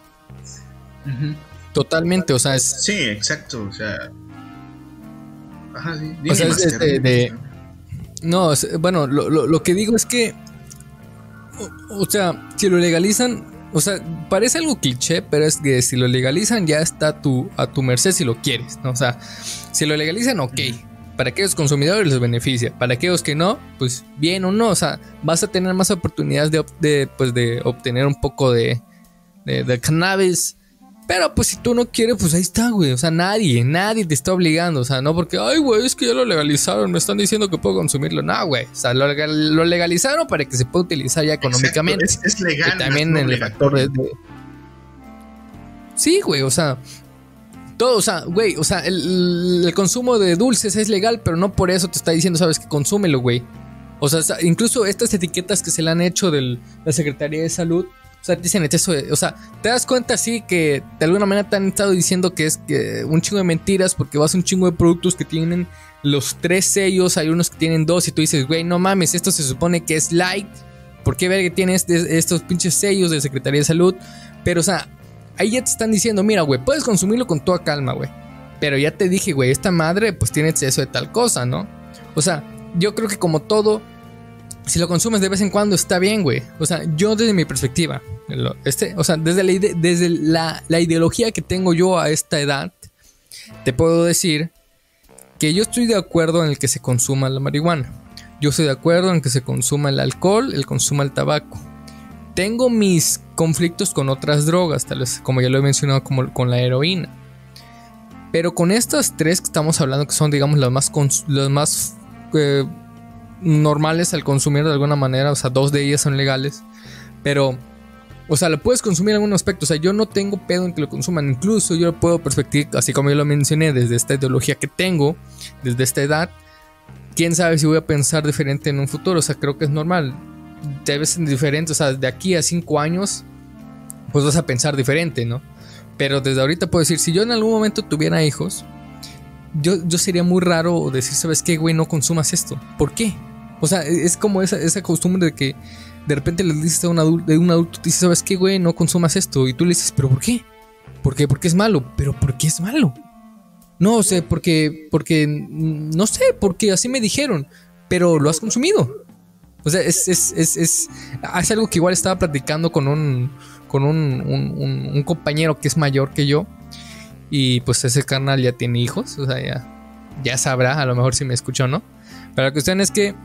Totalmente, o sea, es... Sí, exacto, o sea... Ajá, sí. O sea, es este, de... No, bueno, lo, lo, lo que digo es que, o, o sea, si lo legalizan, o sea, parece algo cliché, pero es que si lo legalizan ya está a tu, a tu merced si lo quieres, ¿no? O sea, si lo legalizan, ok, para aquellos consumidores les beneficia, para aquellos que no, pues bien o no, o sea, vas a tener más oportunidades de, de, pues, de obtener un poco de, de, de cannabis. Pero pues si tú no quieres, pues ahí está, güey. O sea, nadie, nadie te está obligando. O sea, no porque, ay, güey, es que ya lo legalizaron, me están diciendo que puedo consumirlo. No, güey. O sea, lo, lo legalizaron para que se pueda utilizar ya económicamente. Exacto, es, es legal. Y también no en el factor de, de... Sí, güey, o sea. Todo, o sea, güey, o sea, el, el consumo de dulces es legal, pero no por eso te está diciendo, sabes, que consúmelo, güey. O sea, incluso estas etiquetas que se le han hecho de la Secretaría de Salud, o sea, dicen eso, de, o sea, te das cuenta, sí, que de alguna manera te han estado diciendo que es que un chingo de mentiras, porque vas a un chingo de productos que tienen los tres sellos, hay unos que tienen dos, y tú dices, güey, no mames, esto se supone que es light, ¿por qué ver que tiene este, estos pinches sellos de Secretaría de Salud? Pero, o sea, ahí ya te están diciendo, mira, güey, puedes consumirlo con toda calma, güey. Pero ya te dije, güey, esta madre pues tiene exceso de tal cosa, ¿no? O sea, yo creo que como todo, si lo consumes de vez en cuando está bien, güey. O sea, yo desde mi perspectiva, este, o sea, desde, la, ide desde la, la ideología que tengo yo a esta edad, te puedo decir que yo estoy de acuerdo en el que se consuma la marihuana. Yo estoy de acuerdo en que se consuma el alcohol, el consuma el tabaco. Tengo mis conflictos con otras drogas, tal vez como ya lo he mencionado, como con la heroína. Pero con estas tres que estamos hablando, que son, digamos, las más, las más eh, normales al consumir de alguna manera, o sea, dos de ellas son legales. Pero, o sea, lo puedes consumir en algún aspecto. O sea, yo no tengo pedo en que lo consuman. Incluso yo lo puedo perspectivar, así como yo lo mencioné, desde esta ideología que tengo, desde esta edad. Quién sabe si voy a pensar diferente en un futuro. O sea, creo que es normal. Debe ser diferente, o sea, de aquí a cinco años pues vas a pensar diferente, ¿no? Pero desde ahorita puedo decir, si yo en algún momento tuviera hijos, yo, yo sería muy raro decir, ¿sabes qué, güey? No consumas esto. ¿Por qué? O sea, es como esa, esa costumbre de que de repente le dices a un adulto, de un adulto, te dice, ¿sabes qué, güey? No consumas esto. Y tú le dices, ¿pero por qué? ¿Por qué? Porque es malo. ¿Pero por qué es malo? No, o sea, porque, porque, no sé, porque así me dijeron, pero lo has consumido. O sea, es, es, es, es, es algo que igual estaba platicando con un, con un, un, un, un compañero que es mayor que yo. Y pues ese carnal ya tiene hijos. O sea, ya, ya sabrá a lo mejor si me escucha o no. Pero la cuestión es que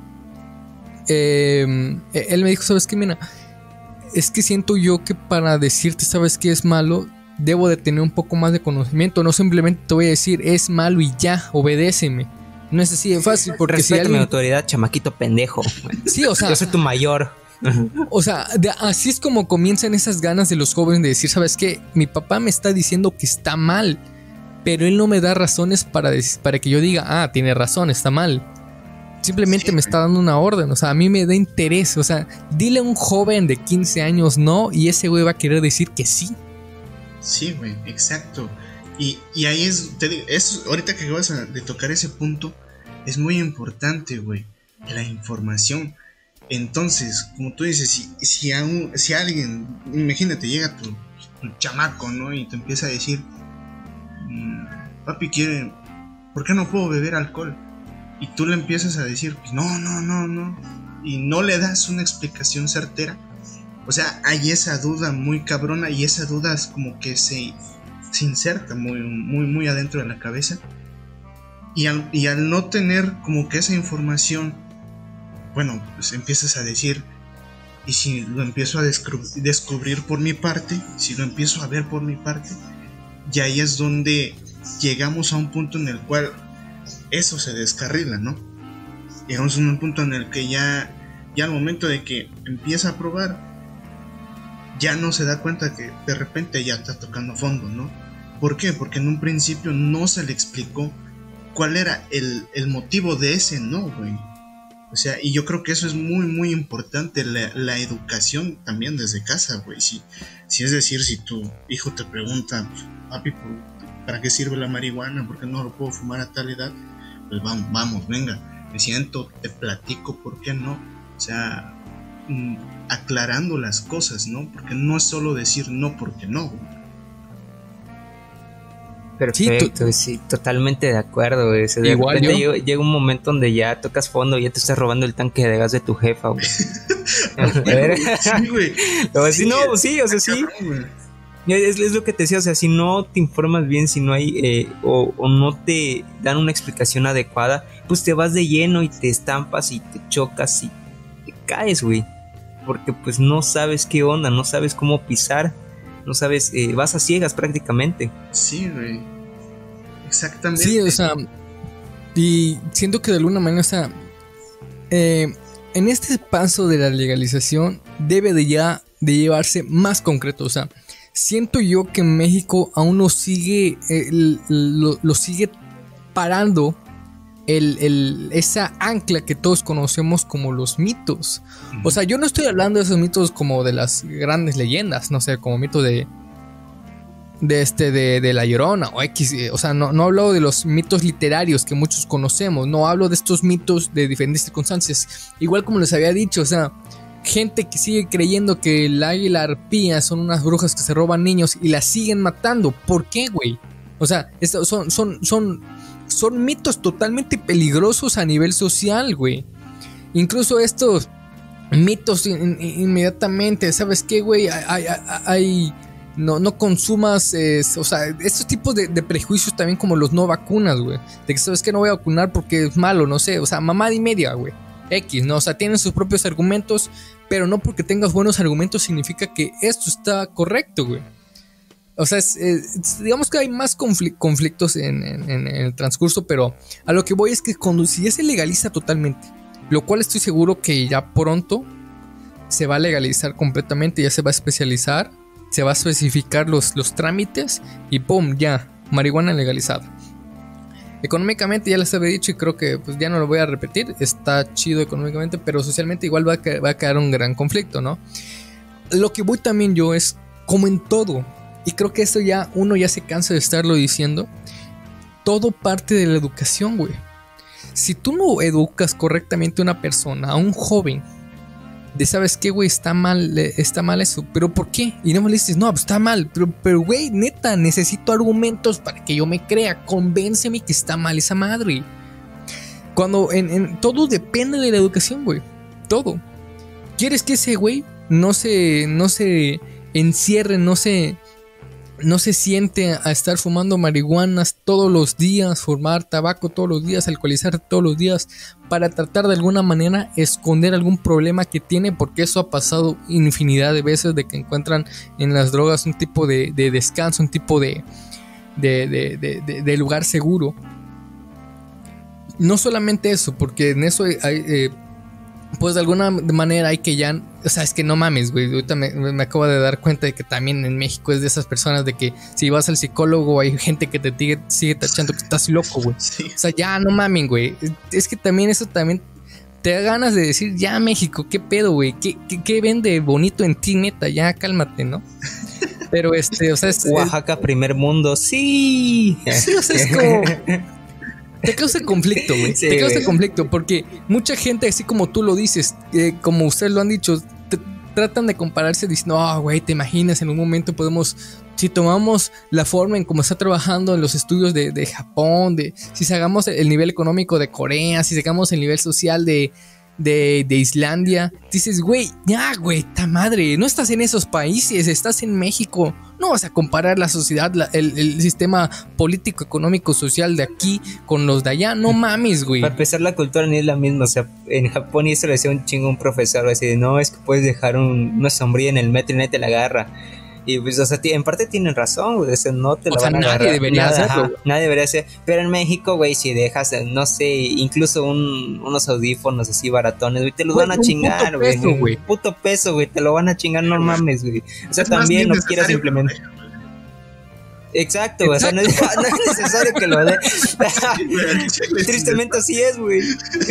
eh, él me dijo, ¿sabes qué, mira? Es que siento yo que para decirte, ¿sabes qué es malo? Debo de tener un poco más de conocimiento. No simplemente te voy a decir, es malo y ya, obedéceme. No es así de fácil, porque respeta si alguien... mi autoridad, chamaquito pendejo. Sí, o sea... Yo soy tu mayor. O sea, de, así es como comienzan esas ganas de los jóvenes de decir, ¿sabes qué? Mi papá me está diciendo que está mal, pero él no me da razones para, para que yo diga, ah, tiene razón, está mal. Simplemente sí, me está dando una orden, o sea, a mí me da interés. O sea, dile a un joven de quince años no, y ese güey va a querer decir que sí. Sí, güey, exacto. Y, y ahí es, te digo, es, ahorita que acabas de tocar ese punto, es muy importante, güey, la información. Entonces, como tú dices, si, si, a un, si a alguien, imagínate, llega tu, tu chamaco, ¿no? Y te empieza a decir, mmm, papi quiere, ¿por qué no puedo beber alcohol? Y tú le empiezas a decir, pues no, no, no, no. Y no le das una explicación certera. O sea, hay esa duda muy cabrona y esa duda es como que se... se inserta muy, muy, muy adentro de la cabeza. Y al, y al no tener como que esa información, bueno, pues empiezas a decir, y si lo empiezo a descubrir por mi parte, si lo empiezo a ver por mi parte, y ahí es donde llegamos a un punto en el cual eso se descarrila, ¿no? Llegamos a un punto en el que ya, ya al momento de que empieza a probar, ya no se da cuenta que de repente ya está tocando fondo, ¿no? ¿Por qué? Porque en un principio no se le explicó cuál era el, el motivo de ese no, güey. O sea, y yo creo que eso es muy, muy importante, la, la educación también desde casa, güey. Si, si es decir, si tu hijo te pregunta, papi, ¿para qué sirve la marihuana? ¿Por qué no lo puedo fumar a tal edad? Pues vamos, vamos, venga, me siento, te platico, ¿por qué no? O sea... Mm, aclarando las cosas, ¿no? Porque no es solo decir no porque no. Perfecto, sí, sí, totalmente de acuerdo. Güey. De Igual repente yo. Llega, llega un momento donde ya tocas fondo y ya te estás robando el tanque de gas de tu jefa, güey. Sí, güey. O sí, no, sí, o sea, sí. Es, es lo que te decía, o sea, si no te informas bien, si no hay eh, o, o no te dan una explicación adecuada, pues te vas de lleno y te estampas y te chocas y te caes, güey. Porque pues no sabes qué onda, no sabes cómo pisar, no sabes, eh, vas a ciegas prácticamente. Sí, güey. Exactamente. Sí, o sea, y siento que de alguna manera, o sea, eh, en este paso de la legalización debe de ya de llevarse más concreto. O sea, siento yo que México aún no sigue, eh, lo, lo sigue parando el, el, esa ancla que todos conocemos como los mitos. Uh-huh. O sea, yo no estoy hablando de esos mitos como de las grandes leyendas, no sé, como mito de de este de, de La Llorona o X, o sea, no, no hablo de los mitos literarios que muchos conocemos, no hablo de estos mitos de diferentes circunstancias, igual como les había dicho, o sea, gente que sigue creyendo que el águila y la arpía son unas brujas que se roban niños y las siguen matando. ¿Por qué, güey? O sea, estos son, son, son, son mitos totalmente peligrosos a nivel social, güey. Incluso estos mitos in, in, inmediatamente, ¿sabes qué, güey? Hay, hay, hay no, no consumas, eh, o sea, estos tipos de, de prejuicios también como los no vacunas, güey. De que sabes que no voy a vacunar porque es malo, no sé, o sea, mamada y media, güey. X, ¿no? O sea, tienen sus propios argumentos, pero no porque tengas buenos argumentos significa que esto está correcto, güey. O sea, es, es, digamos que hay más confl- conflictos en, en, en el transcurso, pero a lo que voy es que cuando si ya se legaliza totalmente, lo cual estoy seguro que ya pronto se va a legalizar completamente, ya se va a especializar, se va a especificar los, los trámites y ¡pum! Ya, marihuana legalizada. Económicamente ya les había dicho y creo que pues ya no lo voy a repetir, está chido económicamente, pero socialmente igual va a, va a quedar un gran conflicto, ¿no? Lo que voy también yo es como en todo, y creo que esto ya uno ya se cansa de estarlo diciendo, todo parte de la educación, güey. Si tú no educas correctamente a una persona, a un joven, de sabes qué, güey, está mal, está mal eso, pero ¿por qué? Y no me le dices, no, pues está mal, pero, pero güey, neta, necesito argumentos para que yo me crea, convénceme que está mal esa madre. Cuando en, en todo depende de la educación, güey, todo. ¿Quieres que ese güey no se, no se encierre, no se, no se siente a estar fumando marihuanas todos los días, fumar tabaco todos los días, alcoholizar todos los días, para tratar de alguna manera esconder algún problema que tiene? Porque eso ha pasado infinidad de veces, de que encuentran en las drogas un tipo de, de descanso, un tipo de, de, de, de, de, de lugar seguro. No solamente eso, porque en eso hay, eh, pues de alguna manera hay que ya, o sea, es que no mames, güey, ahorita me, me acabo de dar cuenta de que también en México es de esas personas de que si vas al psicólogo hay gente que te sigue, sigue tachando que estás loco, güey. Sí. O sea, ya no mamen, güey. Es que también eso también te da ganas de decir, ya México, qué pedo, güey, ¿Qué, qué, qué vende bonito en ti, neta, ya cálmate, ¿no? Pero este, o sea, es, Oaxaca, es, primer mundo, sí. Sí, o sea, es como... Te causa conflicto, güey. Sí, te causa güey. conflicto porque mucha gente, así como tú lo dices, eh, como ustedes lo han dicho, t- tratan de compararse diciendo, ah, oh, güey, te imaginas, en un momento podemos, si tomamos la forma en cómo está trabajando en los estudios de, de Japón, de si sacamos el nivel económico de Corea, si sacamos el nivel social de, de, de Islandia, dices, güey, ya, güey, ta madre, no estás en esos países, estás en México. No vas a comparar la sociedad, la, el, el sistema político, económico, social de aquí con los de allá. No mames, güey. Para empezar, la cultura ni es la misma. O sea, en Japón, y eso le decía un chingo a un profesor, así de, no, es que puedes dejar un, una sombrilla en el metro y nadie te la agarra. Y pues, o sea, en parte tienen razón, güey. O sea, no te la van a agarrar. Nadie debería Nada, hacerlo. Ajá, nadie debería hacer. Pero en México, güey, si dejas, no sé, incluso un, unos audífonos así baratones, güey, te los güey, van a chingar, güey. Un güey. puto peso, güey, te lo van a chingar, no mames, güey. O sea, es también no quieras implementar. Exacto, Exacto. O sea, no es, no es necesario que lo dé. Tristemente así es, güey.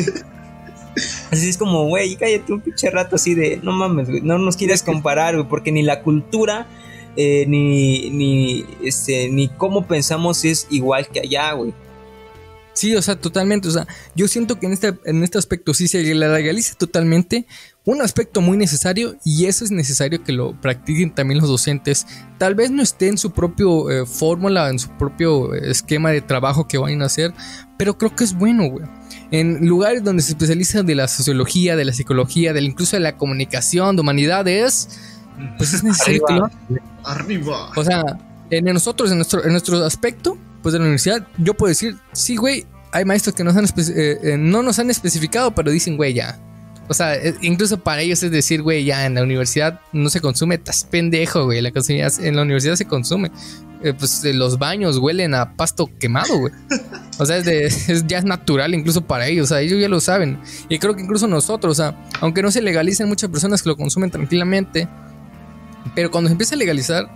Así es como, güey, cállate un pinche rato así de, no mames, güey, no nos quieres comparar, güey, porque ni la cultura, eh, ni, ni, este, ni cómo pensamos es igual que allá, güey. Sí, o sea, totalmente, o sea, yo siento que en este, en este aspecto sí se la legaliza totalmente, un aspecto muy necesario, y eso es necesario que lo practiquen también los docentes. Tal vez no esté en su propio eh, fórmula, en su propio esquema de trabajo que vayan a hacer, pero creo que es bueno, güey. En lugares donde se especializan de la sociología, de la psicología, de la, incluso de la comunicación, de humanidades, pues es necesario Arriba. que lo... Arriba. O sea, en nosotros, en nuestro, en nuestro aspecto, pues de la universidad, yo puedo decir, sí, güey, hay maestros que nos han espe- eh, eh, no nos han especificado, pero dicen, güey, ya. O sea, eh, incluso para ellos es decir, güey, ya en la universidad no se consume, estás pendejo, güey. La consumidad, en la universidad se consume. Eh, pues eh, los baños huelen a pasto quemado, güey. O sea, es de, es, ya es natural incluso para ellos. O sea, ellos ya lo saben. Y creo que incluso nosotros, o sea, aunque no se legalicen, muchas personas que lo consumen tranquilamente, pero cuando se empieza a legalizar,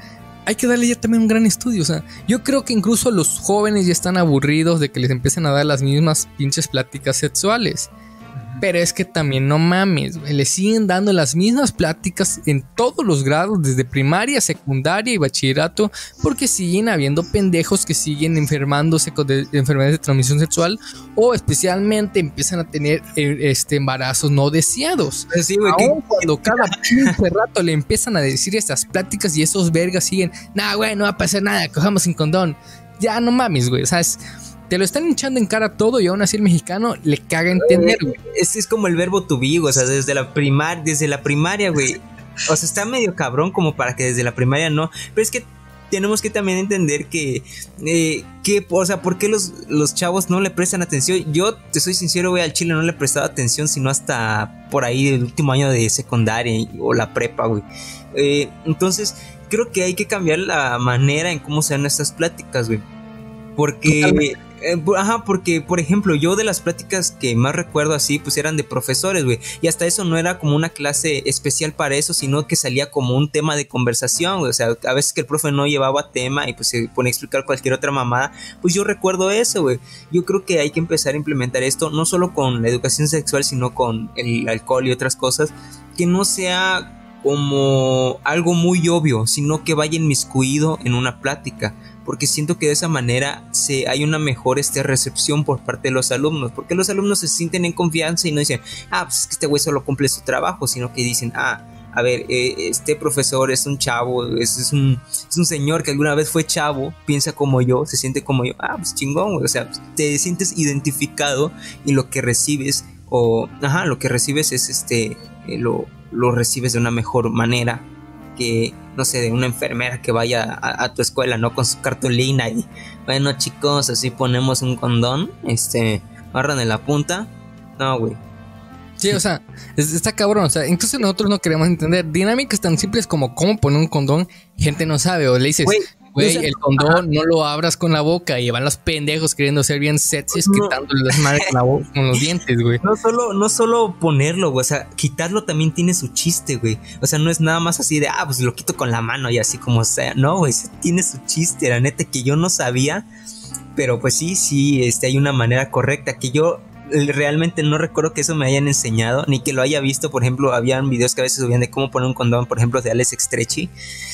hay que darle ya también un gran estudio. O sea, yo creo que incluso los jóvenes ya están aburridos de que les empiecen a dar las mismas pinches pláticas sexuales. Pero es que también no mames, güey, le siguen dando las mismas pláticas en todos los grados, desde primaria, secundaria y bachillerato, porque siguen habiendo pendejos que siguen enfermándose con de, de enfermedades de transmisión sexual, o especialmente empiezan a tener eh, este, embarazos no deseados. Sí, güey, Aún que, cuando cada pinche rato le empiezan a decir estas pláticas y esos vergas siguen, nah, güey, no va a pasar nada, cojamos sin condón. Ya no mames, güey, o sea, es... Te lo están hinchando en cara todo y aún así el mexicano le caga entender, güey. Es, es como el verbo to be, o sea, desde la primar, desde la primaria, güey. O sea, está medio cabrón como para que desde la primaria no. Pero es que tenemos que también entender que, eh, que o sea, ¿por qué los, los chavos no le prestan atención? Yo, te soy sincero, güey, al chile no le he prestado atención, sino hasta por ahí el último año de secundaria o la prepa, güey. Eh, entonces, creo que hay que cambiar la manera en cómo se dan estas pláticas, güey. Porque... Eh, ajá, porque por ejemplo yo de las pláticas que más recuerdo así pues eran de profesores, güey, y hasta eso no era como una clase especial para eso, sino que salía como un tema de conversación, güey. O sea, a veces que el profe no llevaba tema y pues se ponía a explicar cualquier otra mamada, pues yo recuerdo eso, güey. Yo creo que hay que empezar a implementar esto, no solo con la educación sexual, sino con el alcohol y otras cosas, que no sea como algo muy obvio, sino que vaya inmiscuido en una plática. Porque siento que de esa manera se, hay una mejor este, recepción por parte de los alumnos. Porque los alumnos se sienten en confianza y no dicen, ah, pues es que este güey solo cumple su trabajo. Sino que dicen, ah, a ver, eh, este profesor es un chavo, es, es, un, es un señor que alguna vez fue chavo, piensa como yo, se siente como yo. Ah, pues chingón, güey. O sea, te sientes identificado y lo que recibes, o, ajá, lo que recibes es este, eh, lo, lo recibes de una mejor manera que, no sé, de una enfermera que vaya a, a tu escuela, ¿no? Con su cartulina y, bueno, chicos, así ponemos un condón, este, agarran en la punta. No, güey. Sí, o sea, está cabrón, o sea, incluso nosotros no queremos entender dinámicas tan simples como cómo poner un condón, gente no sabe, o le dices, güey, el condón ajá, no lo abras con la boca, y van los pendejos queriendo ser bien sexys, no, quitándole las madres con, la boca, con los dientes, güey. No solo, no solo ponerlo, güey, o sea, quitarlo también tiene su chiste, güey. O sea, no es nada más así de, ah, pues lo quito con la mano y así como sea, no, güey, tiene su chiste, la neta que yo no sabía, pero pues sí, sí, este, hay una manera correcta que yo... realmente no recuerdo que eso me hayan enseñado, ni que lo haya visto. Por ejemplo, habían videos que a veces subían de cómo poner un condón, por ejemplo, de Alex Estrechi,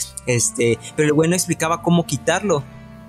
este, pero el güey no explicaba cómo quitarlo.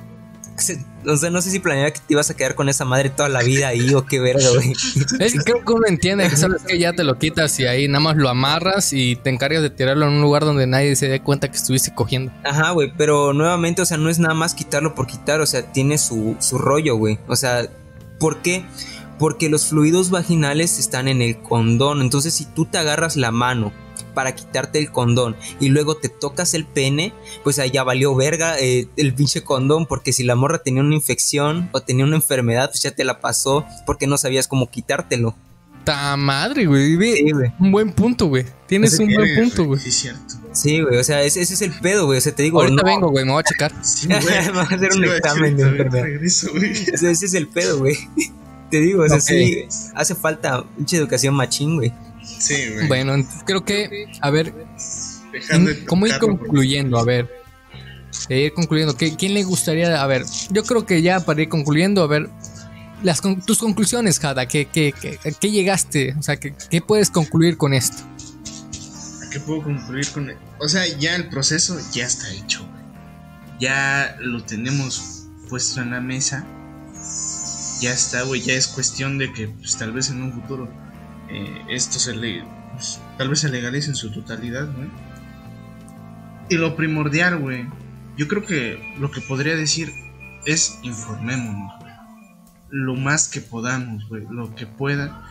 O sea, no sé si planeaba que te ibas a quedar con esa madre toda la vida ahí o qué verga, güey. Es que creo que uno entiende que sabes que ya te lo quitas y ahí nada más lo amarras y te encargas de tirarlo en un lugar donde nadie se dé cuenta que estuviste cogiendo. Ajá, güey, pero nuevamente, o sea, no es nada más quitarlo por quitar, o sea, tiene su, su rollo, güey. O sea, ¿por qué? Porque los fluidos vaginales están en el condón. Entonces si tú te agarras la mano para quitarte el condón y luego te tocas el pene, pues ahí ya valió verga eh, el pinche condón. Porque si la morra tenía una infección o tenía una enfermedad, pues ya te la pasó porque no sabías cómo quitártelo. Ta madre, güey. Sí, güey. Un buen punto, güey. Tienes un buen punto, güey. Sí, es cierto. Sí, güey, o sea, ese, ese es el pedo, güey. O sea, te digo, ahorita no. vengo, güey, me voy a checar. Sí, me voy a hacer un examen de enfermedad. O sea, ese es el pedo, güey. Te digo, o sea, okay. Sí, hace falta mucha educación machín, güey. Sí, güey. Bueno, creo que, a ver, de ¿cómo ir concluyendo? A ver, ir concluyendo. ¿Qué, ¿Quién le gustaría? A ver, yo creo que ya para ir concluyendo, a ver, las tus conclusiones, Jada, ¿qué, qué, qué, qué llegaste? O sea, ¿qué, ¿qué puedes concluir con esto? ¿A qué puedo concluir con esto? O sea, ya el proceso ya está hecho, güey. Ya lo tenemos puesto en la mesa. Ya está, güey, ya es cuestión de que pues, tal vez en un futuro eh, esto se le, pues, tal vez se legalice en su totalidad, güey. Y lo primordial, güey, yo creo que lo que podría decir es informémonos, güey, lo más que podamos, güey, lo que pueda,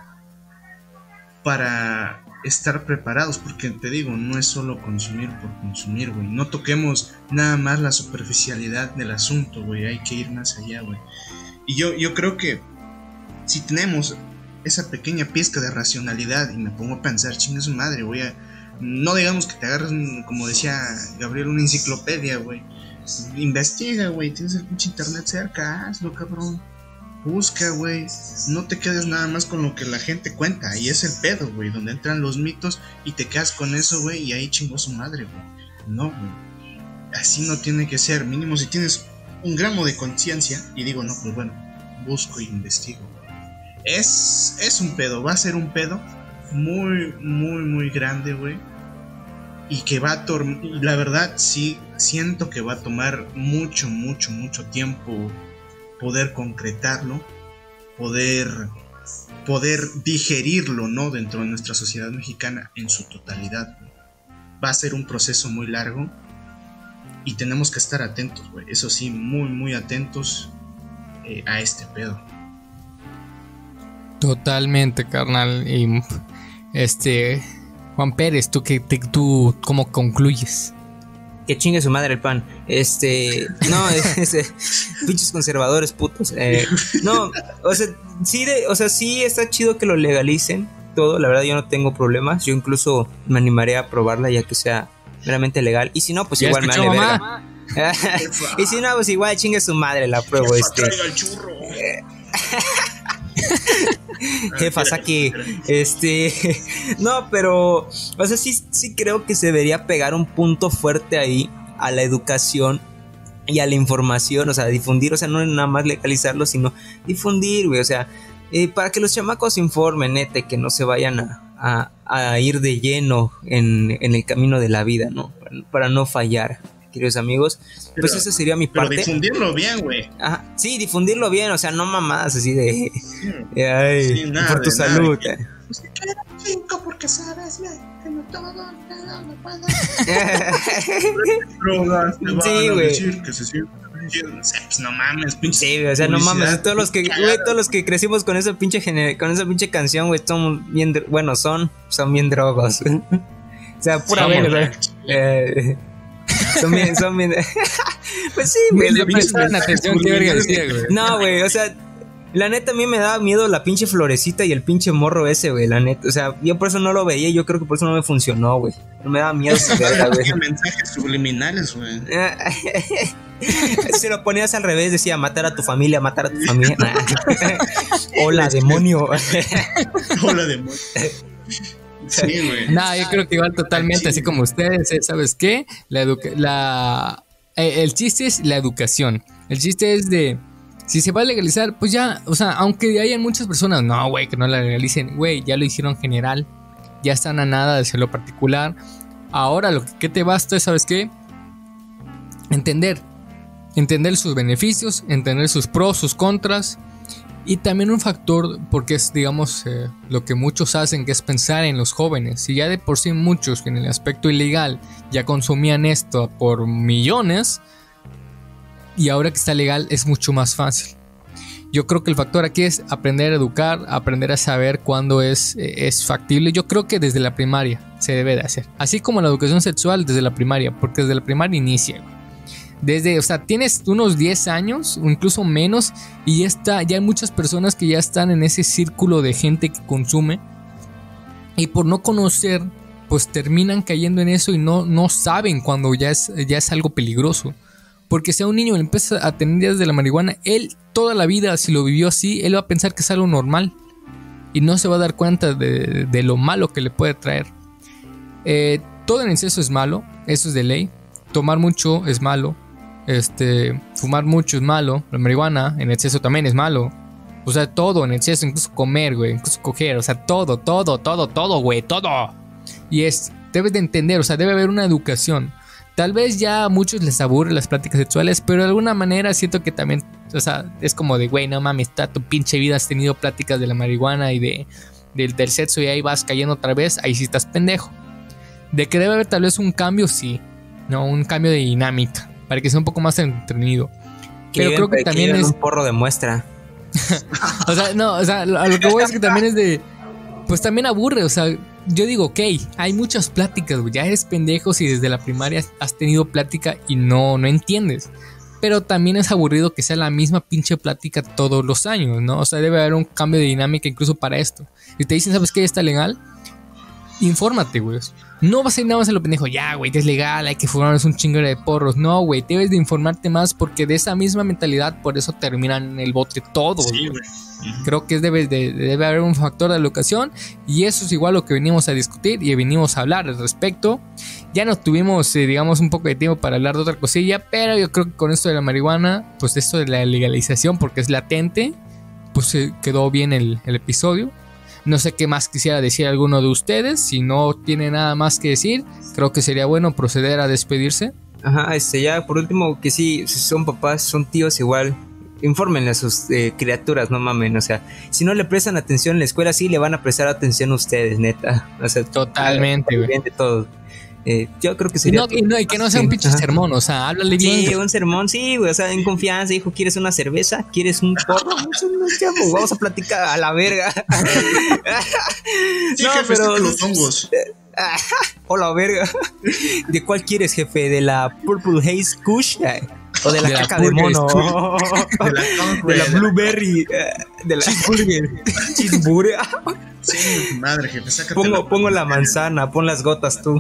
para estar preparados, porque te digo, no es solo consumir por consumir, güey. No toquemos nada más la superficialidad del asunto, güey, hay que ir más allá, güey. Y yo, yo creo que si tenemos esa pequeña pizca de racionalidad y me pongo a pensar, chinga su madre, voy a... No digamos que te agarres, como decía Gabriel, una enciclopedia, güey. Investiga, güey, tienes el pinche internet cerca, hazlo, cabrón. Busca, güey. No te quedes nada más con lo que la gente cuenta. Ahí es el pedo, güey, donde entran los mitos y te quedas con eso, güey, y ahí chingó su madre, güey. No, güey. así no tiene que ser. Mínimo si tienes un gramo de conciencia y digo, no, pues bueno, busco e investigo. Es, es un pedo, va a ser un pedo muy, muy, muy grande, güey. Y que va a tomar, la verdad, sí, siento que va a tomar mucho, mucho, mucho tiempo poder concretarlo, poder, poder digerirlo, ¿no? Dentro de nuestra sociedad mexicana en su totalidad, güey. Va a ser un proceso muy largo y tenemos que estar atentos, güey. Eso sí, muy, muy atentos eh, a este pedo. Totalmente, carnal. Y este Juan Pérez, ¿tú, qué, te, tú cómo concluyes? Que chingue su madre el pan. Este. No, ese, pinches conservadores putos. Eh, no, o sea, sí, de, o sea, sí está chido que lo legalicen todo. La verdad, yo no tengo problemas. Yo incluso me animaré a probarla ya que sea meramente legal. Y si no, pues igual me vale verga. Y si no, pues igual chingue su madre, la pruebo. Este. Traiga el churro. Jefa, saque. Este. No, pero. O sea, sí, sí creo que se debería pegar un punto fuerte ahí a la educación y a la información. O sea, difundir. O sea, no nada más legalizarlo, sino difundir, güey. O sea, eh, para que los chamacos se informen, neta, que no se vayan a, a, a ir de lleno en, en el camino de la vida, ¿no? Para, para no fallar, queridos amigos. Pues pero, esa sería mi parte. Pero difundirlo bien, güey. Ajá, sí, difundirlo bien, o sea, no mamadas así de... Sí, ay, sí, nada, por tu salud. Nada. Pues te quedan cinco porque sabes, güey, que no todo, no, no puedo. Drogas, te van sí, a decir que se sienten. Pues no mames, pinche. Sí, güey, o sea, no mames, todos los que, güey, todos los que crecimos con esa pinche gener- con esa pinche canción, güey, son bien, bueno, son, son bien drogos. O sea, pura verga. Eh... Son bien, son bien. Pues sí, güey. atención, qué verga decía, güey. No, güey, o sea, la neta a mí me daba miedo la pinche florecita y el pinche morro ese, güey, la neta. O sea, yo por eso no lo veía y yo creo que por eso no me funcionó, güey. Me daba miedo esa verga, güey. Mensajes subliminales, güey. Si lo ponías al revés, decía matar a tu familia, matar a tu familia. Hola, demonio. Hola, demonio. Sí, güey. No, yo creo que igual totalmente, así como ustedes, ¿sabes qué? La educa- la eh, el chiste es la educación. El chiste es de si se va a legalizar, pues ya, o sea, aunque hayan muchas personas, no, güey, que no la legalicen, güey, ya lo hicieron general, ya están a nada de hacerlo particular. Ahora lo que, que te basta es, ¿sabes qué? Entender, entender sus beneficios, entender sus pros, sus contras. Y también un factor, porque es, digamos, eh, lo que muchos hacen, que es pensar en los jóvenes. Si ya de por sí muchos en el aspecto ilegal ya consumían esto por millones, y ahora que está legal es mucho más fácil. Yo creo que el factor aquí es aprender a educar, aprender a saber cuándo es, eh, es factible. Yo creo que desde la primaria se debe de hacer. Así como la educación sexual desde la primaria, porque desde la primaria inicia, güey. Desde, o sea, tienes unos diez años o incluso menos y ya está, ya hay muchas personas que ya están en ese círculo de gente que consume y por no conocer, pues terminan cayendo en eso y no, no saben cuando ya es, ya es algo peligroso. Porque si a un niño le empieza a tener ideas de la marihuana, él toda la vida, si lo vivió así, él va a pensar que es algo normal y no se va a dar cuenta de, de lo malo que le puede traer. Eh, todo en exceso es malo, eso es de ley. Tomar mucho es malo. Este, fumar mucho es malo. La marihuana en exceso también es malo. O sea, todo en exceso, incluso comer, güey, incluso coger, o sea, todo, todo, todo, todo, güey, todo. Y es, debes de entender, o sea, debe haber una educación. Tal vez ya a muchos les aburren las pláticas sexuales, pero de alguna manera siento que también, o sea, es como de, güey, no mames, está tu pinche vida, has tenido pláticas de la marihuana y de, de del sexo y ahí vas cayendo otra vez, ahí sí estás pendejo. De que debe haber tal vez un cambio, sí, no, un cambio de dinámica, para que sea un poco más entretenido. Pero creo que también es un porro de muestra. O sea, no, o sea, a lo que voy es que también es de, pues también aburre, o sea, yo digo, ok, hay muchas pláticas, güey, ya eres pendejo si desde la primaria has tenido plática y no, no entiendes. Pero también es aburrido que sea la misma pinche plática todos los años, ¿no? O sea, debe haber un cambio de dinámica incluso para esto. Y te dicen, ¿sabes qué? ¿Está legal? Infórmate, güey. No vas a ir nada más a lo pendejo, ya, güey, es legal, hay que fumarnos un chingo de porros. No, güey, debes de informarte más porque de esa misma mentalidad, por eso terminan en el bote todos. Sí, güey. Uh-huh. Creo que debe, de, debe haber un factor de educación y eso es igual lo que venimos a discutir y venimos a hablar al respecto. Ya no tuvimos, eh, digamos, un poco de tiempo para hablar de otra cosilla, pero yo creo que con esto de la marihuana, pues esto de la legalización, porque es latente, pues eh, quedó bien el, el episodio. No sé qué más quisiera decir alguno de ustedes. Si no tiene nada más que decir, creo que sería bueno proceder a despedirse. Ajá, este, ya por último, que sí, si son papás, son tíos, igual, infórmenle a sus eh, criaturas, no mamen, o sea, si no le prestan atención en la escuela, sí le van a prestar atención a ustedes, neta. O sea, totalmente, güey. De todo. Eh, yo creo que sería. Y, no, y, no, y que no sea un pinche sermón, o sea, háblale bien. Sí, un sermón, sí, güey, o sea, en confianza, hijo, ¿quieres una cerveza? ¿Quieres un porro? Vamos a platicar a la verga. Sí, no, jefe, pero los hongos. Hola, verga. ¿De cuál quieres, jefe? ¿De la Purple Haze Kush? ¿O de la de caca la de mono? De la, de la Blueberry. De la Cheeseburger. Cheeseburger. Sí, madre, jefe, sácate. Pongo, la, pongo la manzana, pon las gotas tú.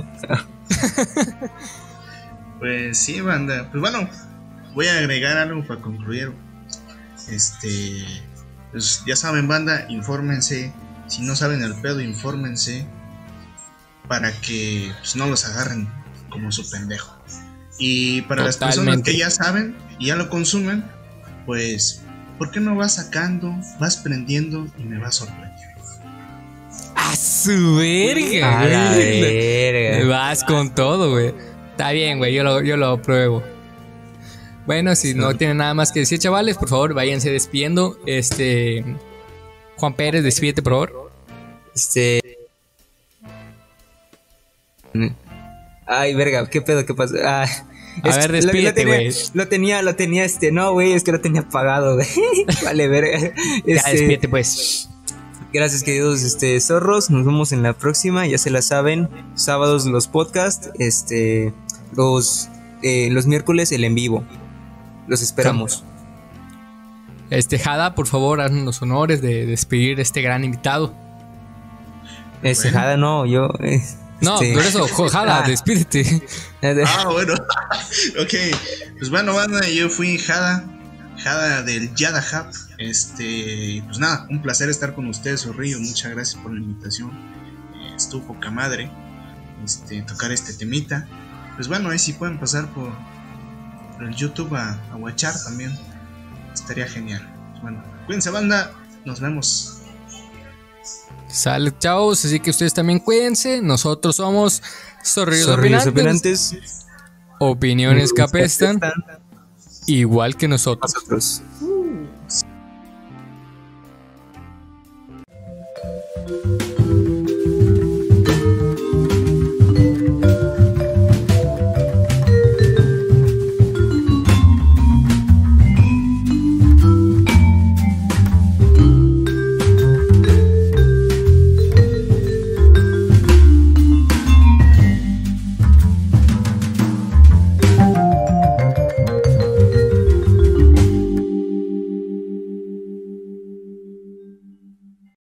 Pues sí, banda. Pues bueno, voy a agregar algo para concluir. Este. Pues ya saben, banda, infórmense. Si no saben el pedo, infórmense. Para que pues, no los agarren como su pendejo. Y para Totalmente. Las personas que ya saben y ya lo consumen, pues, ¿por qué no vas sacando, vas prendiendo y me vas sorprendiendo? ¡A su verga! ¡A la verga! Vas con todo, güey. Está bien, güey, yo lo, yo lo apruebo. Bueno, si sí. no tienen nada más que decir, chavales, por favor, váyanse despidiendo. Este... Juan Pérez, despídete, por favor. Este... Ay, verga, ¿qué pedo? ¿Qué pasó? Ah, a es, ver, despídete, güey. Lo, lo tenía, lo tenía, este... No, güey, es que lo tenía apagado, güey. Vale, verga. Este, ya, despídete, pues. Gracias, queridos este, zorros. Nos vemos en la próxima. Ya se la saben. Sábados los podcasts. Este. Los. Eh, los miércoles el en vivo. Los esperamos. Este, Jada, por favor, haznos los honores de despedir a este gran invitado. Este, bueno. Jada, no, yo. Eh, no, este... por eso, Jada, ah. despídete. Ah, bueno. Ok. Pues bueno, banda, yo fui Jada. Jada del Yada Hub. Este, pues nada, un placer estar con ustedes, Zorrillo. Muchas gracias por la invitación. Eh, estuvo poca madre este, tocar este temita. Pues bueno, ahí sí pueden pasar por, por el YouTube a, a watchar también. Estaría genial. Pues bueno, cuídense, banda. Nos vemos. Sale, chavos. Así que ustedes también cuídense. Nosotros somos Zorrillos Opinantes. Opinantes. Opiniones que apestan. Igual que nosotros. nosotros.